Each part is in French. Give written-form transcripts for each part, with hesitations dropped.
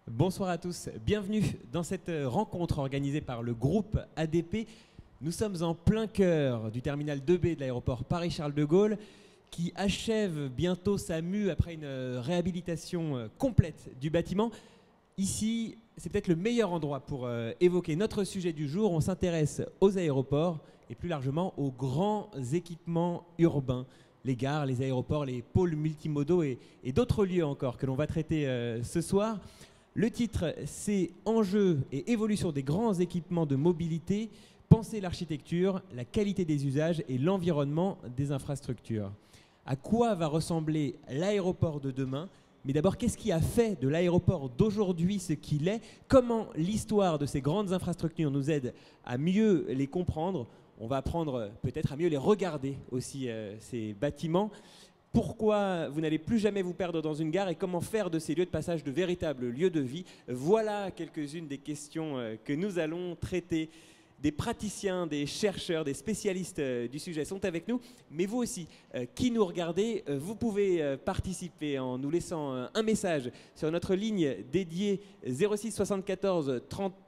Bonsoir à tous, bienvenue dans cette rencontre organisée par le groupe ADP. Nous sommes en plein cœur du terminal 2B de l'aéroport Paris-Charles de Gaulle qui achève bientôt sa mue après une réhabilitation complète du bâtiment. Ici, c'est peut-être le meilleur endroit pour évoquer notre sujet du jour. On s'intéresse aux aéroports et plus largement aux grands équipements urbains. Les gares, les aéroports, les pôles multimodaux et d'autres lieux encore que l'on va traiter ce soir. Le titre, c'est Enjeux et évolution des grands équipements de mobilité, penser l'architecture, la qualité des usages et l'environnement des infrastructures. À quoi va ressembler l'aéroport de demain ? Mais d'abord, qu'est-ce qui a fait de l'aéroport d'aujourd'hui ce qu'il est ? Comment l'histoire de ces grandes infrastructures nous aide à mieux les comprendre ? On va apprendre peut-être à mieux les regarder aussi, ces bâtiments. Pourquoi vous n'allez plus jamais vous perdre dans une gare et comment faire de ces lieux de passage de véritables lieux de vie? Voilà quelques-unes des questions que nous allons traiter. Des praticiens, des chercheurs, des spécialistes du sujet sont avec nous, mais vous aussi, qui nous regardez, vous pouvez participer en nous laissant un message sur notre ligne dédiée 06 74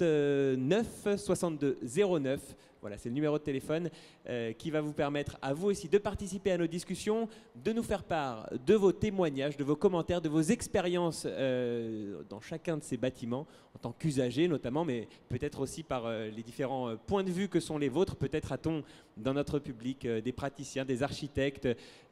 39 62 09. Voilà, c'est le numéro de téléphone qui va vous permettre à vous aussi de participer à nos discussions, de nous faire part de vos témoignages, de vos commentaires, de vos expériences dans chacun de ces bâtiments, en tant qu'usager notamment, mais peut-être aussi par les différents points de vue que sont les vôtres. Peut-être a-t-on dans notre public des praticiens, des architectes,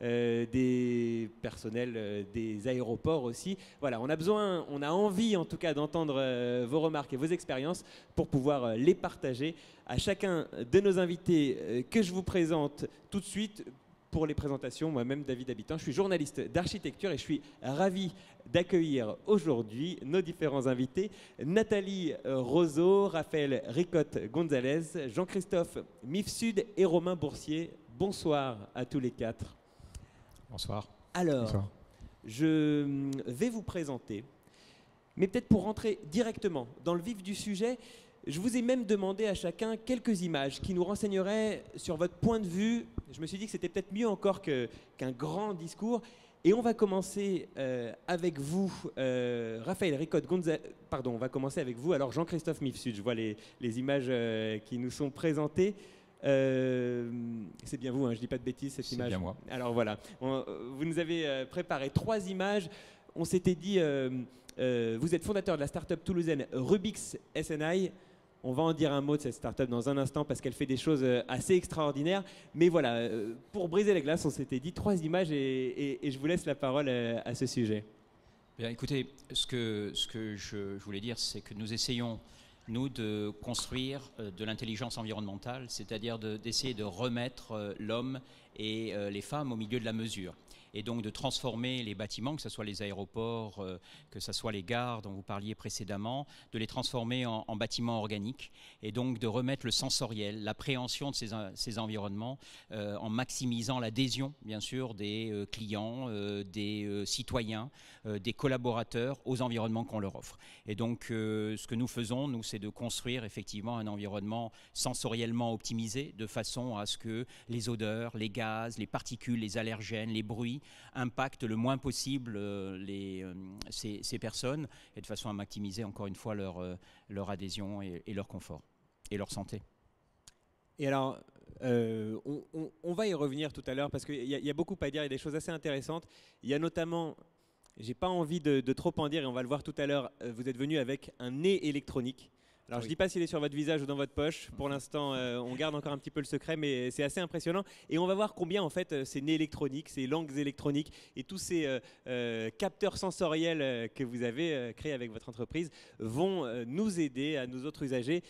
des personnels des aéroports aussi. Voilà, on a besoin, on a envie en tout cas d'entendre vos remarques et vos expériences pour pouvoir les partager à chacun de nos invités que je vous présente tout de suite. Pour les présentations, moi-même David Habitant, je suis journaliste d'architecture et je suis ravi d'accueillir aujourd'hui nos différents invités. Nathalie Roseau, Raphaël Ricotte-Gonzalez, Jean-Christophe Mifsud et Romain Boursier. Bonsoir à tous les quatre. Bonsoir. Alors, Bonsoir. Je vais vous présenter, mais peut-être pour rentrer directement dans le vif du sujet, je vous ai même demandé à chacun quelques images qui nous renseigneraient sur votre point de vue. Je me suis dit que c'était peut-être mieux encore qu'un grand discours. Et on va commencer avec vous, Raphaël Ricotte-Gonzalez. Pardon, on va commencer avec vous. Alors Jean-Christophe Mifsud, je vois les images qui nous sont présentées. C'est bien vous, hein, je ne dis pas de bêtises, cette image. C'est bien moi. Alors voilà, vous nous avez préparé 3 images. On s'était dit, vous êtes fondateur de la start-up toulousaine Rubix SNI. On va en dire un mot de cette start-up dans un instant parce qu'elle fait des choses assez extraordinaires. Mais voilà, pour briser les glaces, on s'était dit 3 images et je vous laisse la parole à ce sujet. Bien, écoutez, ce que je voulais dire, c'est que nous essayons, nous, de construire de l'intelligence environnementale, c'est-à-dire d'essayer de remettre l'homme et les femmes au milieu de la mesure. Et donc de transformer les bâtiments, que ce soit les aéroports, que ce soit les gares dont vous parliez précédemment, de les transformer en bâtiments organiques et donc de remettre le sensoriel, l'appréhension de ces environnements en maximisant l'adhésion, bien sûr, des clients, des citoyens, des collaborateurs aux environnements qu'on leur offre. Et donc ce que nous faisons, nous, c'est de construire effectivement un environnement sensoriellement optimisé de façon à ce que les odeurs, les gaz, les particules, les allergènes, les bruits impactent le moins possible ces personnes et de façon à maximiser encore une fois leur adhésion et leur confort et leur santé. Et alors, on va y revenir tout à l'heure parce qu'il y a beaucoup à dire, il y a des choses assez intéressantes. Il y a notamment, j'ai pas envie de trop en dire et on va le voir tout à l'heure, vous êtes venu avec un nez électronique. Alors oui. Je ne dis pas s'il est sur votre visage ou dans votre poche. Pour l'instant, on garde encore un petit peu le secret, mais c'est assez impressionnant. Et on va voir combien, en fait, ces nez électroniques, ces langues électroniques et tous ces capteurs sensoriels que vous avez créés avec votre entreprise vont nous aider, à nous autres usagers,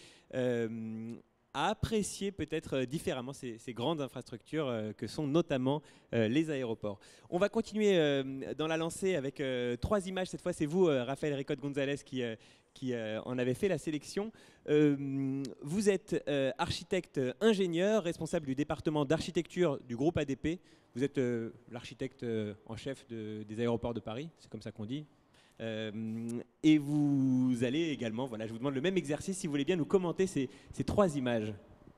à apprécier peut-être différemment ces grandes infrastructures que sont notamment les aéroports. On va continuer dans la lancée avec 3 images. Cette fois, c'est vous, Raphaël Ricotte-Gonzalez, qui en avez fait la sélection. Vous êtes architecte ingénieur, responsable du département d'architecture du groupe ADP. Vous êtes l'architecte en chef des aéroports de Paris, c'est comme ça qu'on dit. Et vous allez également, voilà, je vous demande le même exercice si vous voulez bien nous commenter ces 3 images.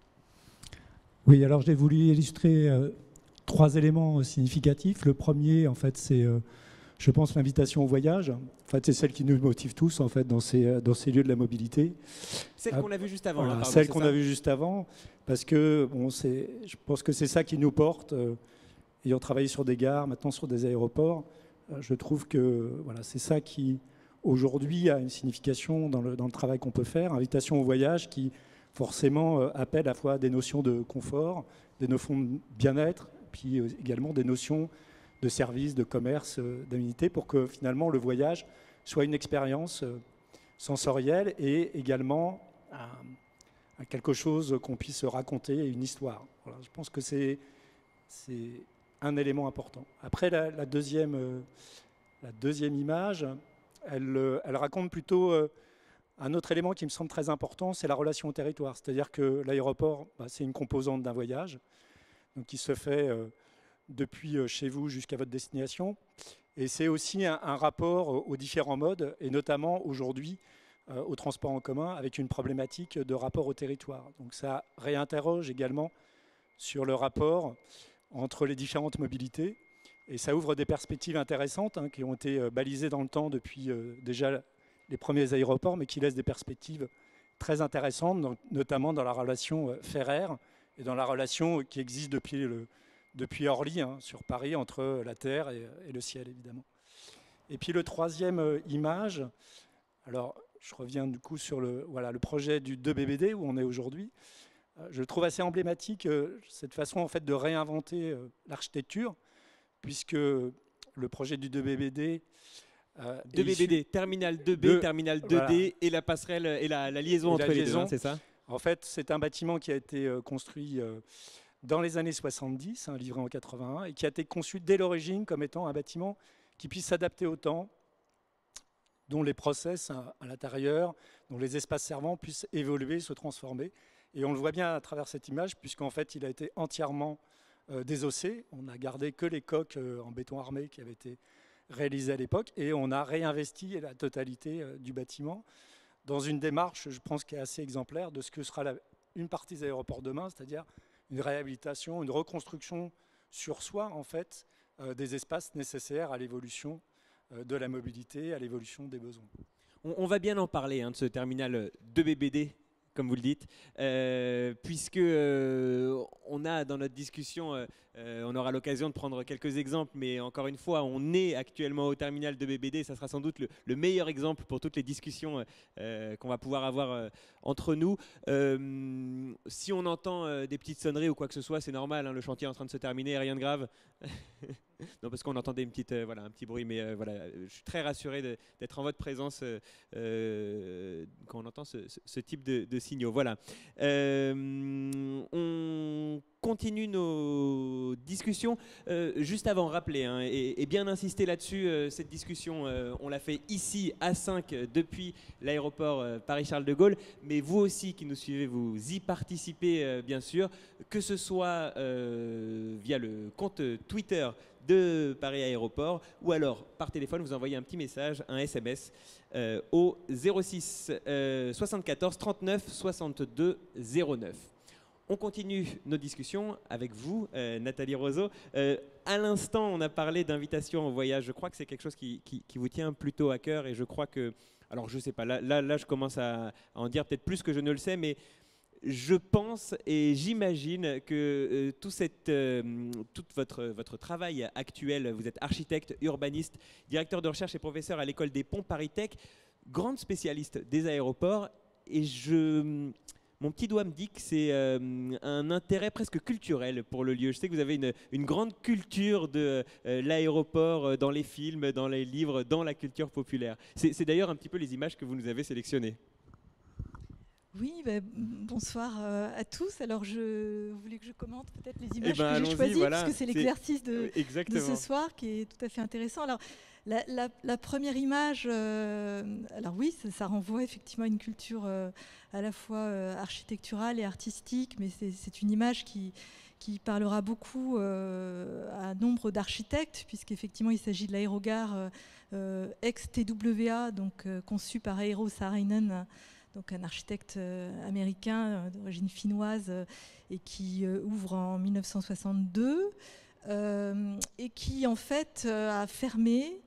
Oui, alors j'ai voulu illustrer 3 éléments significatifs. Le premier, en fait, c'est je pense, l'invitation au voyage. En fait, c'est celle qui nous motive tous en fait, dans ces lieux de la mobilité. Celle qu'on a vue juste avant. Voilà, pardon, celle c'est qu'on ça a vue juste avant, parce que je pense que c'est ça qui nous porte. Ayant travaillé sur des gares, maintenant sur des aéroports, je trouve que voilà, c'est ça qui, aujourd'hui, a une signification dans le travail qu'on peut faire. Invitation au voyage qui, forcément, appelle à la fois des notions de confort, des notions de bien-être, puis également des notions de service, de commerce, d'aménité, pour que finalement le voyage soit une expérience sensorielle et également à quelque chose qu'on puisse raconter, une histoire. Voilà, je pense que c'est un élément important. Après, la deuxième image, elle raconte plutôt un autre élément qui me semble très important, c'est la relation au territoire. C'est-à-dire que l'aéroport, c'est une composante d'un voyage, donc qui se fait depuis chez vous jusqu'à votre destination. Et c'est aussi un rapport aux différents modes, et notamment aujourd'hui au transport en commun, avec une problématique de rapport au territoire. Donc ça réinterroge également sur le rapport entre les différentes mobilités. Et ça ouvre des perspectives intéressantes qui ont été balisées dans le temps depuis déjà les premiers aéroports, mais qui laissent des perspectives très intéressantes, notamment dans la relation ferraire et dans la relation qui existe depuis Orly, sur Paris, entre la terre et le ciel, évidemment. Et puis le troisième image, alors je reviens du coup sur le projet du 2BBD où on est aujourd'hui. Je trouve assez emblématique cette façon en fait de réinventer l'architecture, puisque le projet du 2BBD 2BBD, terminal 2B, terminal 2D, voilà, et la passerelle et la liaison entre les deux, c'est ça? En fait, c'est un bâtiment qui a été construit dans les années 70, livré en 81, et qui a été conçu dès l'origine comme étant un bâtiment qui puisse s'adapter au temps, dont les process à l'intérieur, dont les espaces servants puissent évoluer, se transformer. Et on le voit bien à travers cette image, puisqu'en fait, il a été entièrement désossé. On n'a gardé que les coques en béton armé qui avaient été réalisées à l'époque, et on a réinvesti la totalité du bâtiment dans une démarche, je pense, qui est assez exemplaire de ce que sera une partie des aéroports demain, c'est-à-dire une réhabilitation, une reconstruction sur soi, en fait, des espaces nécessaires à l'évolution de la mobilité, à l'évolution des besoins. On va bien en parler de ce terminal 2BBD, comme vous le dites, puisque on a dans notre discussion, on aura l'occasion de prendre quelques exemples, mais encore une fois, on est actuellement au terminal 2BBD, ça sera sans doute le meilleur exemple pour toutes les discussions qu'on va pouvoir avoir entre nous. Si on entend des petites sonneries ou quoi que ce soit, c'est normal, le chantier est en train de se terminer, rien de grave. Non, parce qu'on entendait un petit bruit, mais voilà, je suis très rassuré d'être en votre présence quand on entend ce type de signaux. Voilà. On continue nos discussions. Juste avant, rappeler et bien insister là-dessus, cette discussion, on l'a fait ici à 5 depuis l'aéroport Paris-Charles de Gaulle, mais vous aussi qui nous suivez, vous y participez bien sûr, que ce soit via le compte Twitter de Paris Aéroport, ou alors par téléphone, vous envoyez un petit message, un SMS au 06 74 39 62 09. On continue nos discussions avec vous, Nathalie Roseau. À l'instant, on a parlé d'invitation au voyage. Je crois que c'est quelque chose qui vous tient plutôt à cœur, et je crois que, alors je ne sais pas, là je commence à en dire peut-être plus que je ne le sais, mais je pense et j'imagine que tout votre travail actuel, vous êtes architecte, urbaniste, directeur de recherche et professeur à l'école des ponts Paris Tech, grande spécialiste des aéroports, et mon petit doigt me dit que c'est un intérêt presque culturel pour le lieu. Je sais que vous avez une grande culture de l'aéroport dans les films, dans les livres, dans la culture populaire. C'est d'ailleurs un petit peu les images que vous nous avez sélectionnées. Oui, bonsoir à tous. Alors, vous voulez que je commente peut-être les images que j'ai choisies, voilà, parce que c'est l'exercice de ce soir qui est tout à fait intéressant. Alors, la première image, alors oui, ça renvoie effectivement à une culture à la fois architecturale et artistique, mais c'est une image qui parlera beaucoup à nombre d'architectes, puisqu'effectivement il s'agit de l'aérogare ex-TWA, donc conçu par Eero Saarinen, donc un architecte américain d'origine finnoise et qui ouvre en 1962 et qui en fait a fermé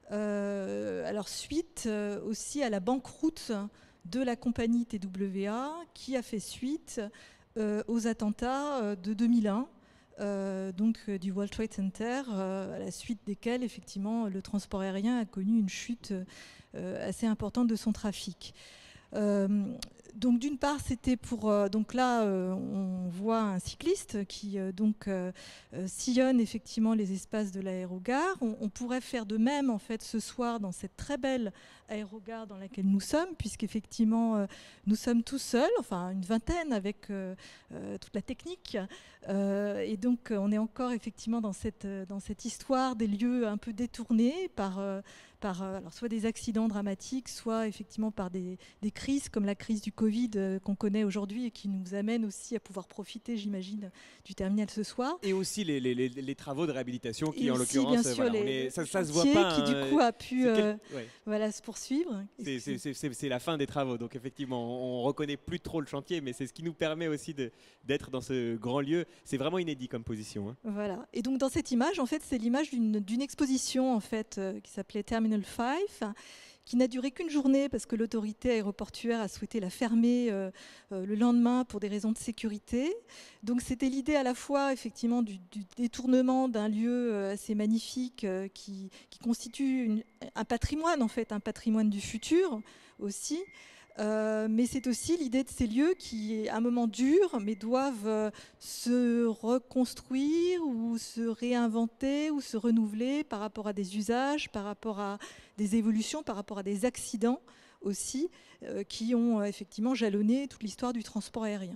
Alors suite aussi à la banqueroute de la compagnie TWA qui a fait suite aux attentats de 2001. Donc du World Trade Center, à la suite desquels effectivement le transport aérien a connu une chute assez importante de son trafic. Donc d'une part c'était pour donc là on voit un cycliste qui sillonne effectivement les espaces de l'aérogare. On pourrait faire de même en fait ce soir dans cette très belle aérogare dans laquelle nous sommes, puisqu'effectivement nous sommes tous seuls, enfin une vingtaine avec toute la technique, et donc on est encore effectivement dans cette histoire des lieux un peu détournés par alors soit des accidents dramatiques, soit effectivement par des crises comme la crise du Covid qu'on connaît aujourd'hui et qui nous amène aussi à pouvoir profiter, j'imagine, du terminal ce soir. Et aussi les travaux de réhabilitation qui, en l'occurrence, ça se voit pas. Qui, du coup, a pu se poursuivre. C'est la fin des travaux. Donc, effectivement, on reconnaît plus trop le chantier, mais c'est ce qui nous permet aussi d'être dans ce grand lieu. C'est vraiment inédit comme position. Hein. Voilà. Et donc, dans cette image, en fait, c'est l'image d'une exposition en fait, qui s'appelait Terminal 5, qui n'a duré qu'une journée parce que l'autorité aéroportuaire a souhaité la fermer le lendemain pour des raisons de sécurité. Donc c'était l'idée à la fois effectivement du détournement d'un lieu assez magnifique qui constitue un patrimoine en fait, un patrimoine du futur aussi. Mais c'est aussi l'idée de ces lieux qui, à un moment, durent, mais doivent se reconstruire ou se réinventer ou se renouveler par rapport à des usages, par rapport à des évolutions, par rapport à des accidents aussi, qui ont effectivement jalonné toute l'histoire du transport aérien.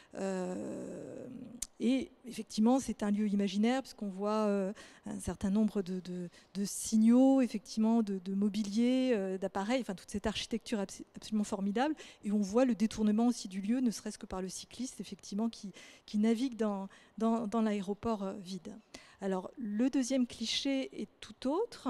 Et effectivement, c'est un lieu imaginaire puisqu'on voit un certain nombre de signaux, effectivement, de mobilier, d'appareils, enfin toute cette architecture absolument formidable. Et on voit le détournement aussi du lieu, ne serait-ce que par le cycliste, effectivement, qui navigue dans l'aéroport vide. Alors, le deuxième cliché est tout autre,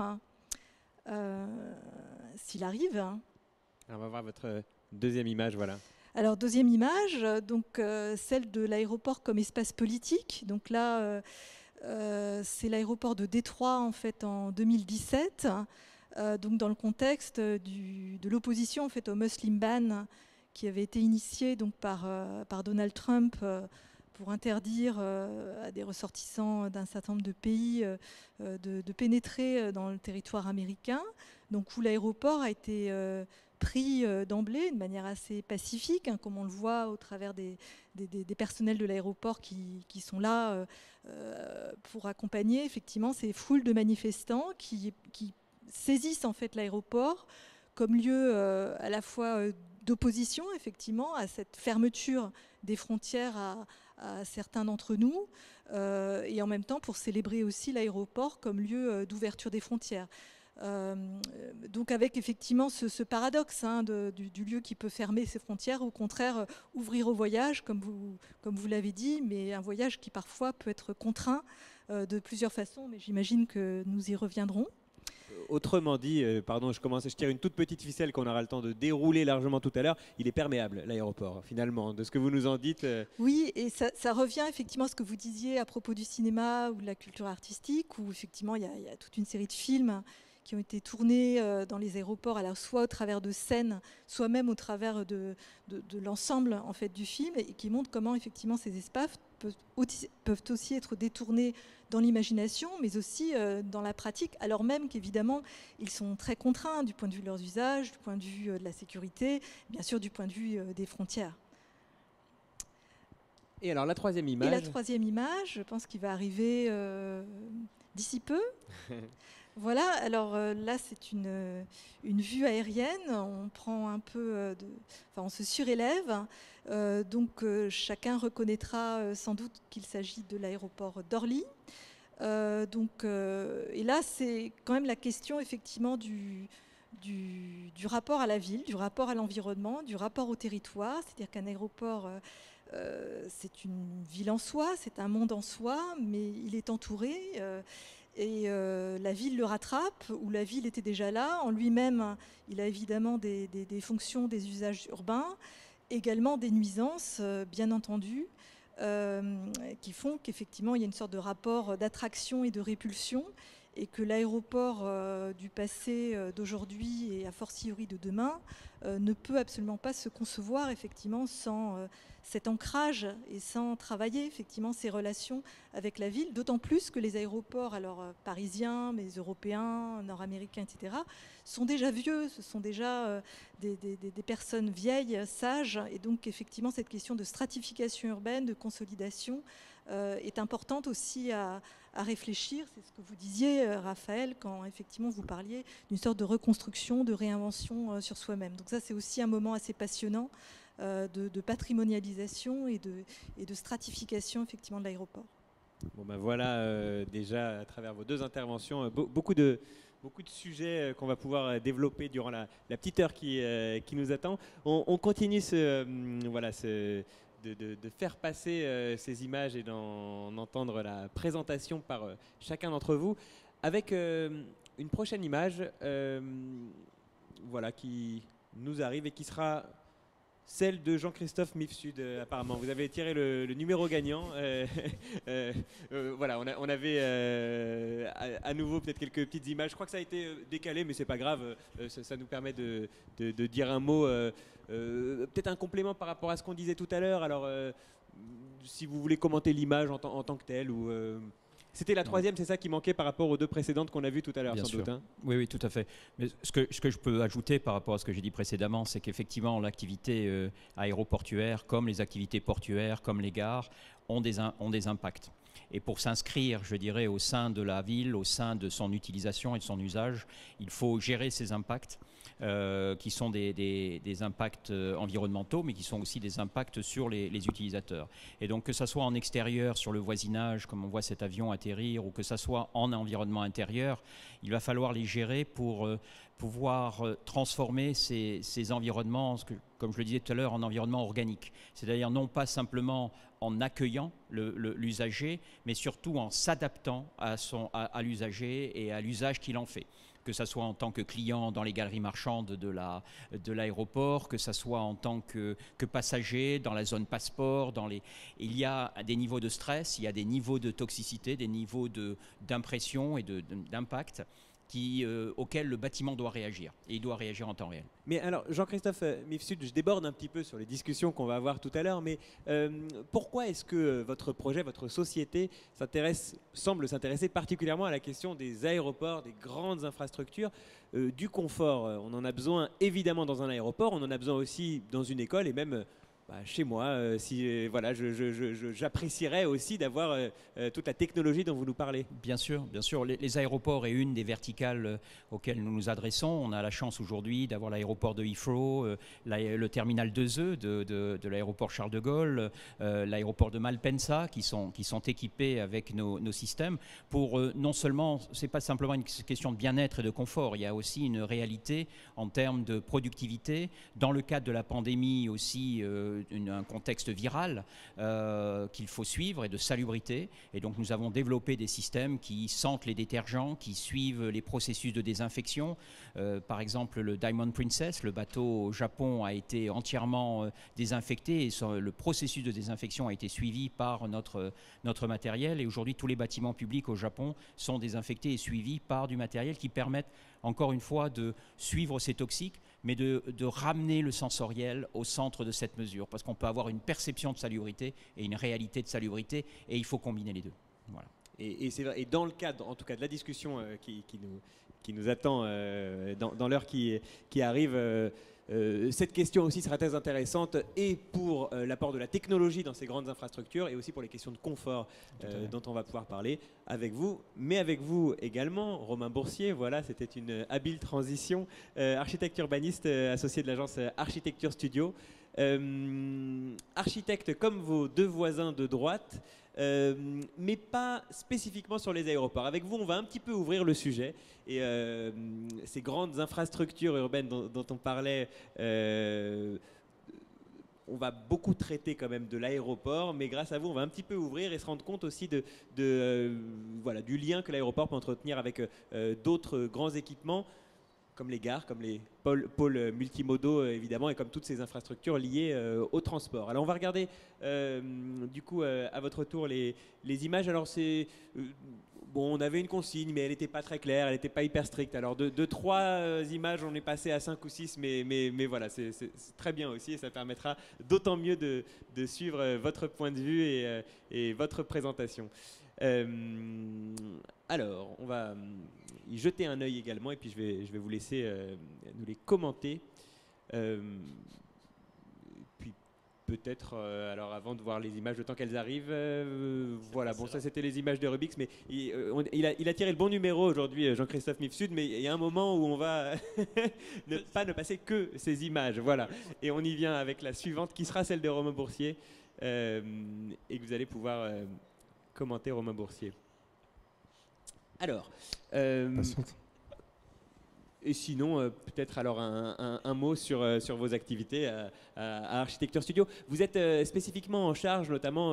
s'il arrive. Alors, on va voir votre deuxième image, voilà. Alors, deuxième image, donc, celle de l'aéroport comme espace politique. Donc là, c'est l'aéroport de Détroit, en fait, en 2017, donc dans le contexte de l'opposition en fait, au Muslim ban qui avait été initié donc, par Donald Trump pour interdire à des ressortissants d'un certain nombre de pays de pénétrer dans le territoire américain, donc où l'aéroport a été pris d'emblée de manière assez pacifique, hein, comme on le voit au travers des personnels de l'aéroport qui sont là pour accompagner effectivement ces foules de manifestants qui saisissent en fait l'aéroport comme lieu à la fois d'opposition effectivement à cette fermeture des frontières à certains d'entre nous et en même temps pour célébrer aussi l'aéroport comme lieu d'ouverture des frontières. Donc avec effectivement ce paradoxe hein, du lieu qui peut fermer ses frontières, au contraire ouvrir au voyage, comme vous l'avez dit, mais un voyage qui parfois peut être contraint de plusieurs façons, mais j'imagine que nous y reviendrons. Autrement dit, pardon, je tire une toute petite ficelle qu'on aura le temps de dérouler largement tout à l'heure. Il est perméable, l'aéroport, finalement, de ce que vous nous en dites. Oui, et ça revient effectivement à ce que vous disiez à propos du cinéma ou de la culture artistique, où effectivement il y a toute une série de films qui ont été tournés dans les aéroports, alors soit au travers de scènes, soit même au travers de l'ensemble en fait, du film, et qui montrent comment effectivement ces espaces peuvent aussi être détournés dans l'imagination, mais aussi dans la pratique, alors même qu'évidemment, ils sont très contraints du point de vue de leurs usages, du point de vue de la sécurité, bien sûr du point de vue des frontières. Et alors la troisième image. Et la troisième image, je pense qu'il va arriver d'ici peu. Voilà, alors là c'est une vue aérienne, on prend un peu, on se surélève, donc chacun reconnaîtra sans doute qu'il s'agit de l'aéroport d'Orly. Et là c'est quand même la question effectivement du rapport à la ville, du rapport à l'environnement, du rapport au territoire, c'est-à-dire qu'un aéroport c'est une ville en soi, c'est un monde en soi, mais il est entouré. Et la ville le rattrape, ou la ville était déjà là. En lui-même, il a évidemment des fonctions, des usages urbains, également des nuisances, bien entendu, qui font qu'effectivement, il y a une sorte de rapport d'attraction et de répulsion, et que l'aéroport du passé, d'aujourd'hui et a fortiori de demain ne peut absolument pas se concevoir effectivement sans cet ancrage et sans travailler effectivement ces relations avec la ville, d'autant plus que les aéroports, alors parisiens, mais européens, nord-américains, etc., sont déjà vieux, ce sont déjà des personnes vieilles, sages, et donc effectivement cette question de stratification urbaine, de consolidation est importante aussi à réfléchir. C'est ce que vous disiez, Raphaël, quand effectivement vous parliez d'une sorte de reconstruction, de réinvention sur soi-même. Donc ça, c'est aussi un moment assez passionnant de patrimonialisation et de stratification effectivement de l'aéroport. Bon ben voilà, déjà à travers vos deux interventions, beaucoup de sujets qu'on va pouvoir développer durant la petite heure qui nous attend. On continue de faire passer ces images et d'en entendre la présentation par chacun d'entre vous avec une prochaine image qui nous arrive et qui sera celle de Jean-Christophe Mifsud, apparemment. Vous avez tiré le numéro gagnant. On avait à nouveau peut-être quelques petites images. Je crois que ça a été décalé, mais c'est pas grave. Ça nous permet de dire un mot, peut-être un complément par rapport à ce qu'on disait tout à l'heure. Alors, si vous voulez commenter l'image en tant que telle ou... C'était la troisième, c'est ça qui manquait par rapport aux deux précédentes qu'on a vues tout à l'heure, sans doute. Hein. Oui, tout à fait. Mais ce que je peux ajouter par rapport à ce que j'ai dit précédemment, c'est qu'effectivement, l'activité aéroportuaire, comme les activités portuaires, comme les gares, ont des impacts. Et pour s'inscrire, je dirais, au sein de la ville, au sein de son utilisation et de son usage, il faut gérer ces impacts. Qui sont des impacts environnementaux, mais qui sont aussi des impacts sur les utilisateurs. Et donc que ça soit en extérieur, sur le voisinage, comme on voit cet avion atterrir, ou que ça soit en environnement intérieur, il va falloir les gérer pour pouvoir transformer ces environnements, comme je le disais tout à l'heure, en environnement organique. C'est-à-dire non pas simplement en accueillant l'usager, mais surtout en s'adaptant à l'usager et à l'usage qu'il en fait. Que ça soit en tant que client dans les galeries marchandes de l'aéroport, que ça soit en tant que passager dans la zone passeport. Il y a des niveaux de stress, il y a des niveaux de toxicité, des niveaux d'impression et d'impact auxquels le bâtiment doit réagir. Et il doit réagir en temps réel. Mais alors, Jean-Christophe Mifsud, je déborde un petit peu sur les discussions qu'on va avoir tout à l'heure, mais pourquoi est-ce que votre projet, votre société semble s'intéresser particulièrement à la question des aéroports, des grandes infrastructures, du confort? On en a besoin évidemment dans un aéroport, on en a besoin aussi dans une école et même... chez moi, j'apprécierais aussi d'avoir toute la technologie dont vous nous parlez. Bien sûr. Les aéroports est une des verticales auxquelles nous nous adressons. On a la chance aujourd'hui d'avoir l'aéroport de Heathrow, le terminal 2E de l'aéroport Charles de Gaulle, l'aéroport de Malpensa, qui sont équipés avec nos systèmes. Pour non seulement, c'est pas simplement une question de bien-être et de confort, il y a aussi une réalité en termes de productivité. Dans le cadre de la pandémie aussi, un contexte viral qu'il faut suivre et de salubrité. Et donc nous avons développé des systèmes qui sentent les détergents, qui suivent les processus de désinfection. Par exemple, le Diamond Princess, le bateau au Japon, a été entièrement désinfecté et le processus de désinfection a été suivi par notre matériel. Et aujourd'hui, tous les bâtiments publics au Japon sont désinfectés et suivis par du matériel qui permettent encore une fois de suivre ces toxiques, mais de ramener le sensoriel au centre de cette mesure, parce qu'on peut avoir une perception de salubrité et une réalité de salubrité, et il faut combiner les deux. Voilà. Et c'est vrai, et dans le cadre, en tout cas, de la discussion qui nous attend dans l'heure qui arrive, cette question aussi sera très intéressante, et pour l'apport de la technologie dans ces grandes infrastructures, et aussi pour les questions de confort dont on va pouvoir parler avec vous, mais avec vous également, Romain Boursier. Voilà, c'était une habile transition, architecte urbaniste associé de l'agence Architecture Studio, architecte comme vos deux voisins de droite, mais pas spécifiquement sur les aéroports. Avec vous, on va un petit peu ouvrir le sujet, et ces grandes infrastructures urbaines dont on parlait, on va beaucoup traiter quand même de l'aéroport, mais grâce à vous, on va un petit peu ouvrir et se rendre compte aussi du lien que l'aéroport peut entretenir avec d'autres grands équipements, comme les gares, comme les pôles multimodaux évidemment, et comme toutes ces infrastructures liées au transport. Alors on va regarder du coup à votre tour les images. Alors bon, on avait une consigne, mais elle n'était pas très claire, elle n'était pas hyper stricte. Alors de 3 images, on est passé à 5 ou 6, mais voilà, c'est très bien aussi et ça permettra d'autant mieux de suivre votre point de vue et votre présentation. Alors, on va y jeter un œil également et puis je vais vous laisser nous les commenter. Puis peut-être, alors avant de voir les images, le temps qu'elles arrivent, voilà, bon ça c'était les images de Rubix, mais il a tiré le bon numéro aujourd'hui, Jean-Christophe Mifsud, mais il y a un moment où on va ne passer que ces images, voilà, et on y vient avec la suivante qui sera celle de Romain Boursier, et que vous allez pouvoir commenter Romain Boursier. Alors, et sinon, peut-être alors un mot sur vos activités à Architecture Studio. Vous êtes spécifiquement en charge notamment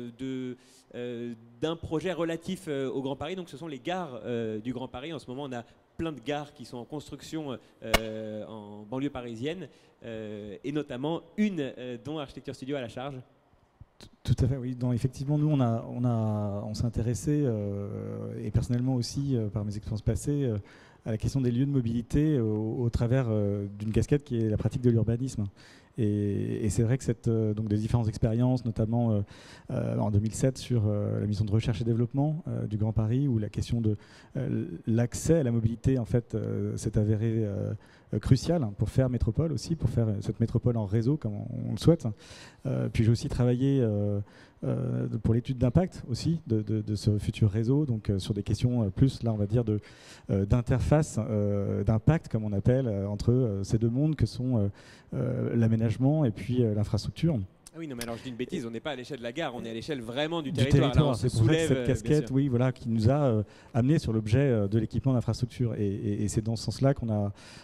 d'un projet relatif au Grand Paris. Donc ce sont les gares du Grand Paris. En ce moment, on a plein de gares qui sont en construction en banlieue parisienne et notamment une dont Architecture Studio a la charge. Tout à fait, oui. Donc, effectivement, nous, on s'est intéressé, et personnellement aussi, par mes expériences passées, à la question des lieux de mobilité au travers d'une casquette qui est la pratique de l'urbanisme. Et c'est vrai que donc des différentes expériences, notamment en 2007 sur la mission de recherche et développement du Grand Paris, où la question de l'accès à la mobilité en fait s'est avérée cruciale pour faire métropole aussi, pour faire cette métropole en réseau comme on le souhaite. Puis j'ai aussi travaillé pour l'étude d'impact aussi de ce futur réseau, donc sur des questions plus là on va dire d'interface, d'impact comme on appelle entre ces deux mondes que sont l'aménagement et puis l'infrastructure. Ah oui, non, mais alors je dis une bêtise, on n'est pas à l'échelle de la gare, on est à l'échelle vraiment du territoire. Là, on c'est se pour soulève, cette casquette, oui, voilà, qui nous a amené sur l'objet de l'équipement d'infrastructure. Et c'est dans ce sens-là qu'on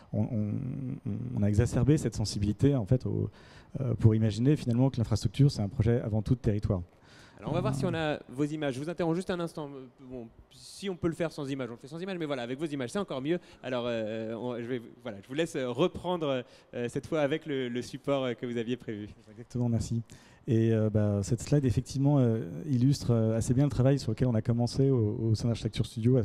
a exacerbé cette sensibilité en fait, pour imaginer finalement que l'infrastructure, c'est un projet avant tout de territoire. Alors on va voir si on a vos images. Je vous interromps juste un instant. Bon, si on peut le faire sans images, on le fait sans images, mais voilà, avec vos images, c'est encore mieux. Alors je vous laisse reprendre cette fois avec le support que vous aviez prévu. Exactement, merci. Et cette slide, effectivement, illustre assez bien le travail sur lequel on a commencé au sein d'Architecture Studio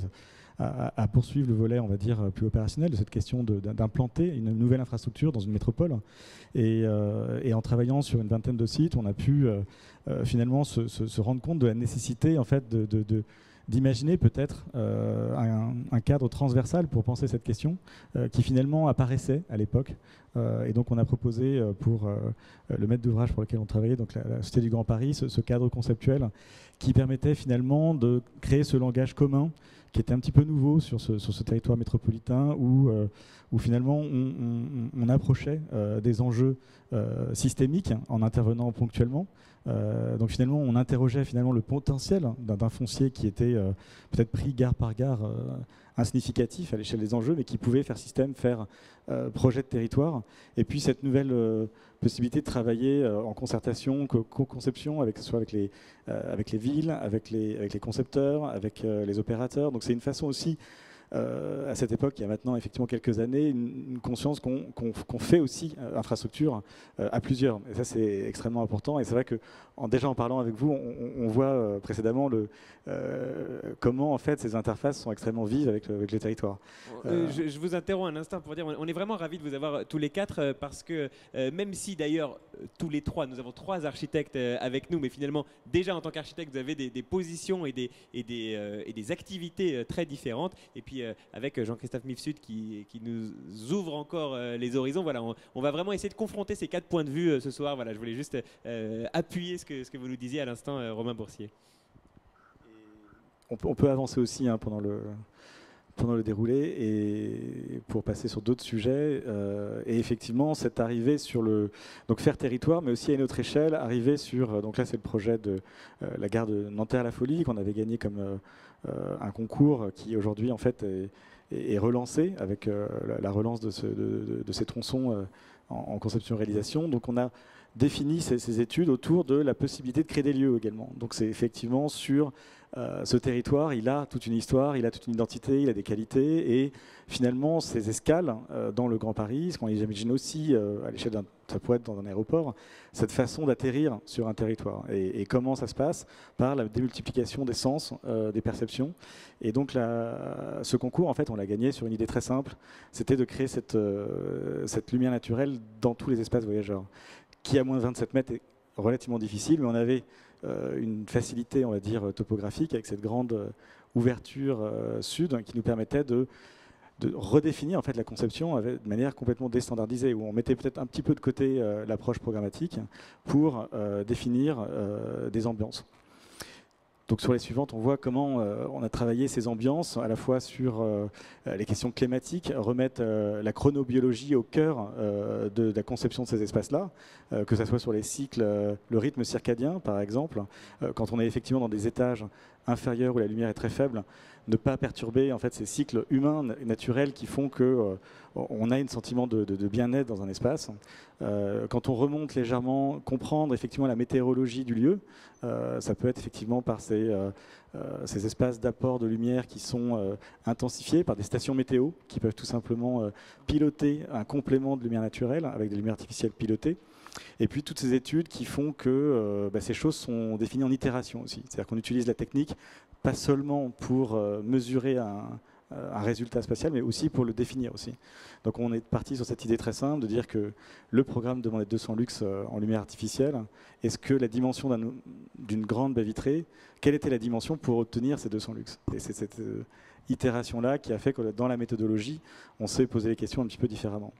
à poursuivre le volet, on va dire, plus opérationnel de cette question d'implanter une nouvelle infrastructure dans une métropole. Et en travaillant sur une vingtaine de sites, on a pu finalement se rendre compte de la nécessité en fait, d'imaginer peut-être un cadre transversal pour penser cette question qui finalement apparaissait à l'époque. Et donc on a proposé pour le maître d'ouvrage pour lequel on travaillait, donc la Société du Grand Paris, ce cadre conceptuel qui permettait finalement de créer ce langage commun qui était un petit peu nouveau sur ce territoire métropolitain où finalement on approchait des enjeux systémiques en intervenant ponctuellement. Donc finalement on interrogeait finalement le potentiel d'un foncier qui était peut-être pris gare par gare insignificatif à l'échelle des enjeux, mais qui pouvait faire système, faire projet de territoire. Et puis cette nouvelle possibilité de travailler en concertation, co-conception, soit avec les villes, avec les concepteurs, avec les opérateurs. Donc c'est une façon aussi, à cette époque, il y a maintenant effectivement quelques années, une conscience qu'on fait aussi infrastructure à plusieurs. Et ça, c'est extrêmement important. Et c'est vrai que déjà en parlant avec vous, on voit précédemment comment en fait ces interfaces sont extrêmement vives avec les territoires. Je vous interromps un instant pour dire on est vraiment ravis de vous avoir tous les quatre parce que même si d'ailleurs tous les trois, nous avons 3 architectes avec nous, mais finalement déjà en tant qu'architecte vous avez des positions et des activités très différentes. Et puis avec Jean-Christophe Mifsud qui nous ouvre encore les horizons. Voilà, on va vraiment essayer de confronter ces 4 points de vue ce soir. Voilà, je voulais juste appuyer ce que vous nous disiez à l'instant, Romain Boursier. On peut avancer aussi pendant le déroulé et pour passer sur d'autres sujets. Et effectivement, cette arrivée sur donc faire territoire, mais aussi à une autre échelle, arriver sur, donc là c'est le projet de la gare de Nanterre-la-Folie qu'on avait gagné comme un concours qui aujourd'hui en fait est relancé avec la relance de ces tronçons en conception-réalisation. Donc on a défini ces études autour de la possibilité de créer des lieux également. Donc c'est effectivement sur ce territoire, il a toute une histoire, il a toute une identité, il a des qualités, et finalement ces escales dans le Grand Paris, ce qu'on imagine aussi à l'échelle ça pourrait être dans un aéroport, cette façon d'atterrir sur un territoire. Et comment ça se passe? Par la démultiplication des sens, des perceptions. Et donc ce concours, en fait, on l'a gagné sur une idée très simple, c'était de créer cette lumière naturelle dans tous les espaces voyageurs, qui à moins de 27 mètres est relativement difficile, mais on avait une facilité, on va dire, topographique avec cette grande ouverture sud qui nous permettait de redéfinir en fait la conception de manière complètement déstandardisée, où on mettait peut-être un petit peu de côté l'approche programmatique pour définir des ambiances. Donc sur les suivantes, on voit comment on a travaillé ces ambiances, à la fois sur les questions climatiques, remettre la chronobiologie au cœur de la conception de ces espaces-là, que ce soit sur les cycles, le rythme circadien par exemple, quand on est effectivement dans des étages inférieurs où la lumière est très faible, ne pas perturber en fait ces cycles humains naturels qui font que on a un sentiment de bien-être dans un espace. Quand on remonte légèrement, comprendre effectivement la météorologie du lieu, ça peut être effectivement par ces espaces d'apport de lumière qui sont intensifiés par des stations météo qui peuvent tout simplement piloter un complément de lumière naturelle avec des lumières artificielles pilotées. Et puis toutes ces études qui font que ces choses sont définies en itération aussi. C'est-à-dire qu'on utilise la technique pas seulement pour mesurer un résultat spatial, mais aussi pour le définir aussi. Donc on est parti sur cette idée très simple de dire que le programme demandait 200 lux en lumière artificielle. Est-ce que la dimension d'une grande baie vitrée, quelle était la dimension pour obtenir ces 200 lux? Et c'est cette itération-là qui a fait que dans la méthodologie, on s'est posé les questions un petit peu différemment.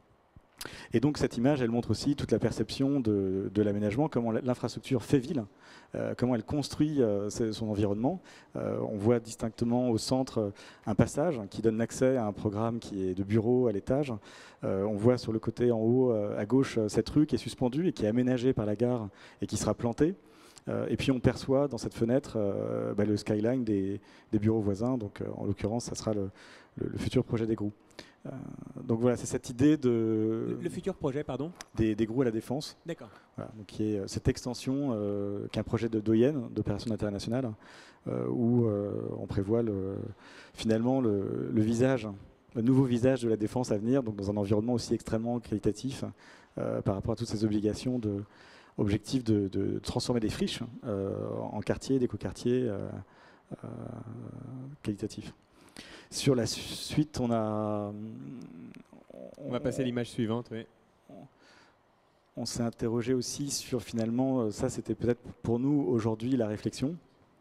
Et donc cette image, elle montre aussi toute la perception de l'aménagement, comment l'infrastructure fait ville, comment elle construit son environnement. On voit distinctement au centre un passage qui donne l'accès à un programme qui est de bureau à l'étage. On voit sur le côté en haut à gauche cette rue qui est suspendue et qui est aménagée par la gare et qui sera plantée. Et puis on perçoit dans cette fenêtre le skyline des bureaux voisins. Donc en l'occurrence, ça sera le futur projet des GROU. Donc voilà, c'est cette idée de... Le futur projet, pardon? Des GROU à la Défense. D'accord. Voilà, donc qui est cette extension, qui est un projet d'OIN, d'opération d'intérêt national, où on prévoit finalement le nouveau visage de la défense à venir, donc dans un environnement aussi extrêmement qualitatif par rapport à toutes ces obligations objectifs de transformer des friches en quartiers, d'écoquartiers qualitatifs. Sur la suite, on va passer à l'image suivante. Oui. On s'est interrogé aussi sur finalement, ça c'était peut-être pour nous aujourd'hui la réflexion,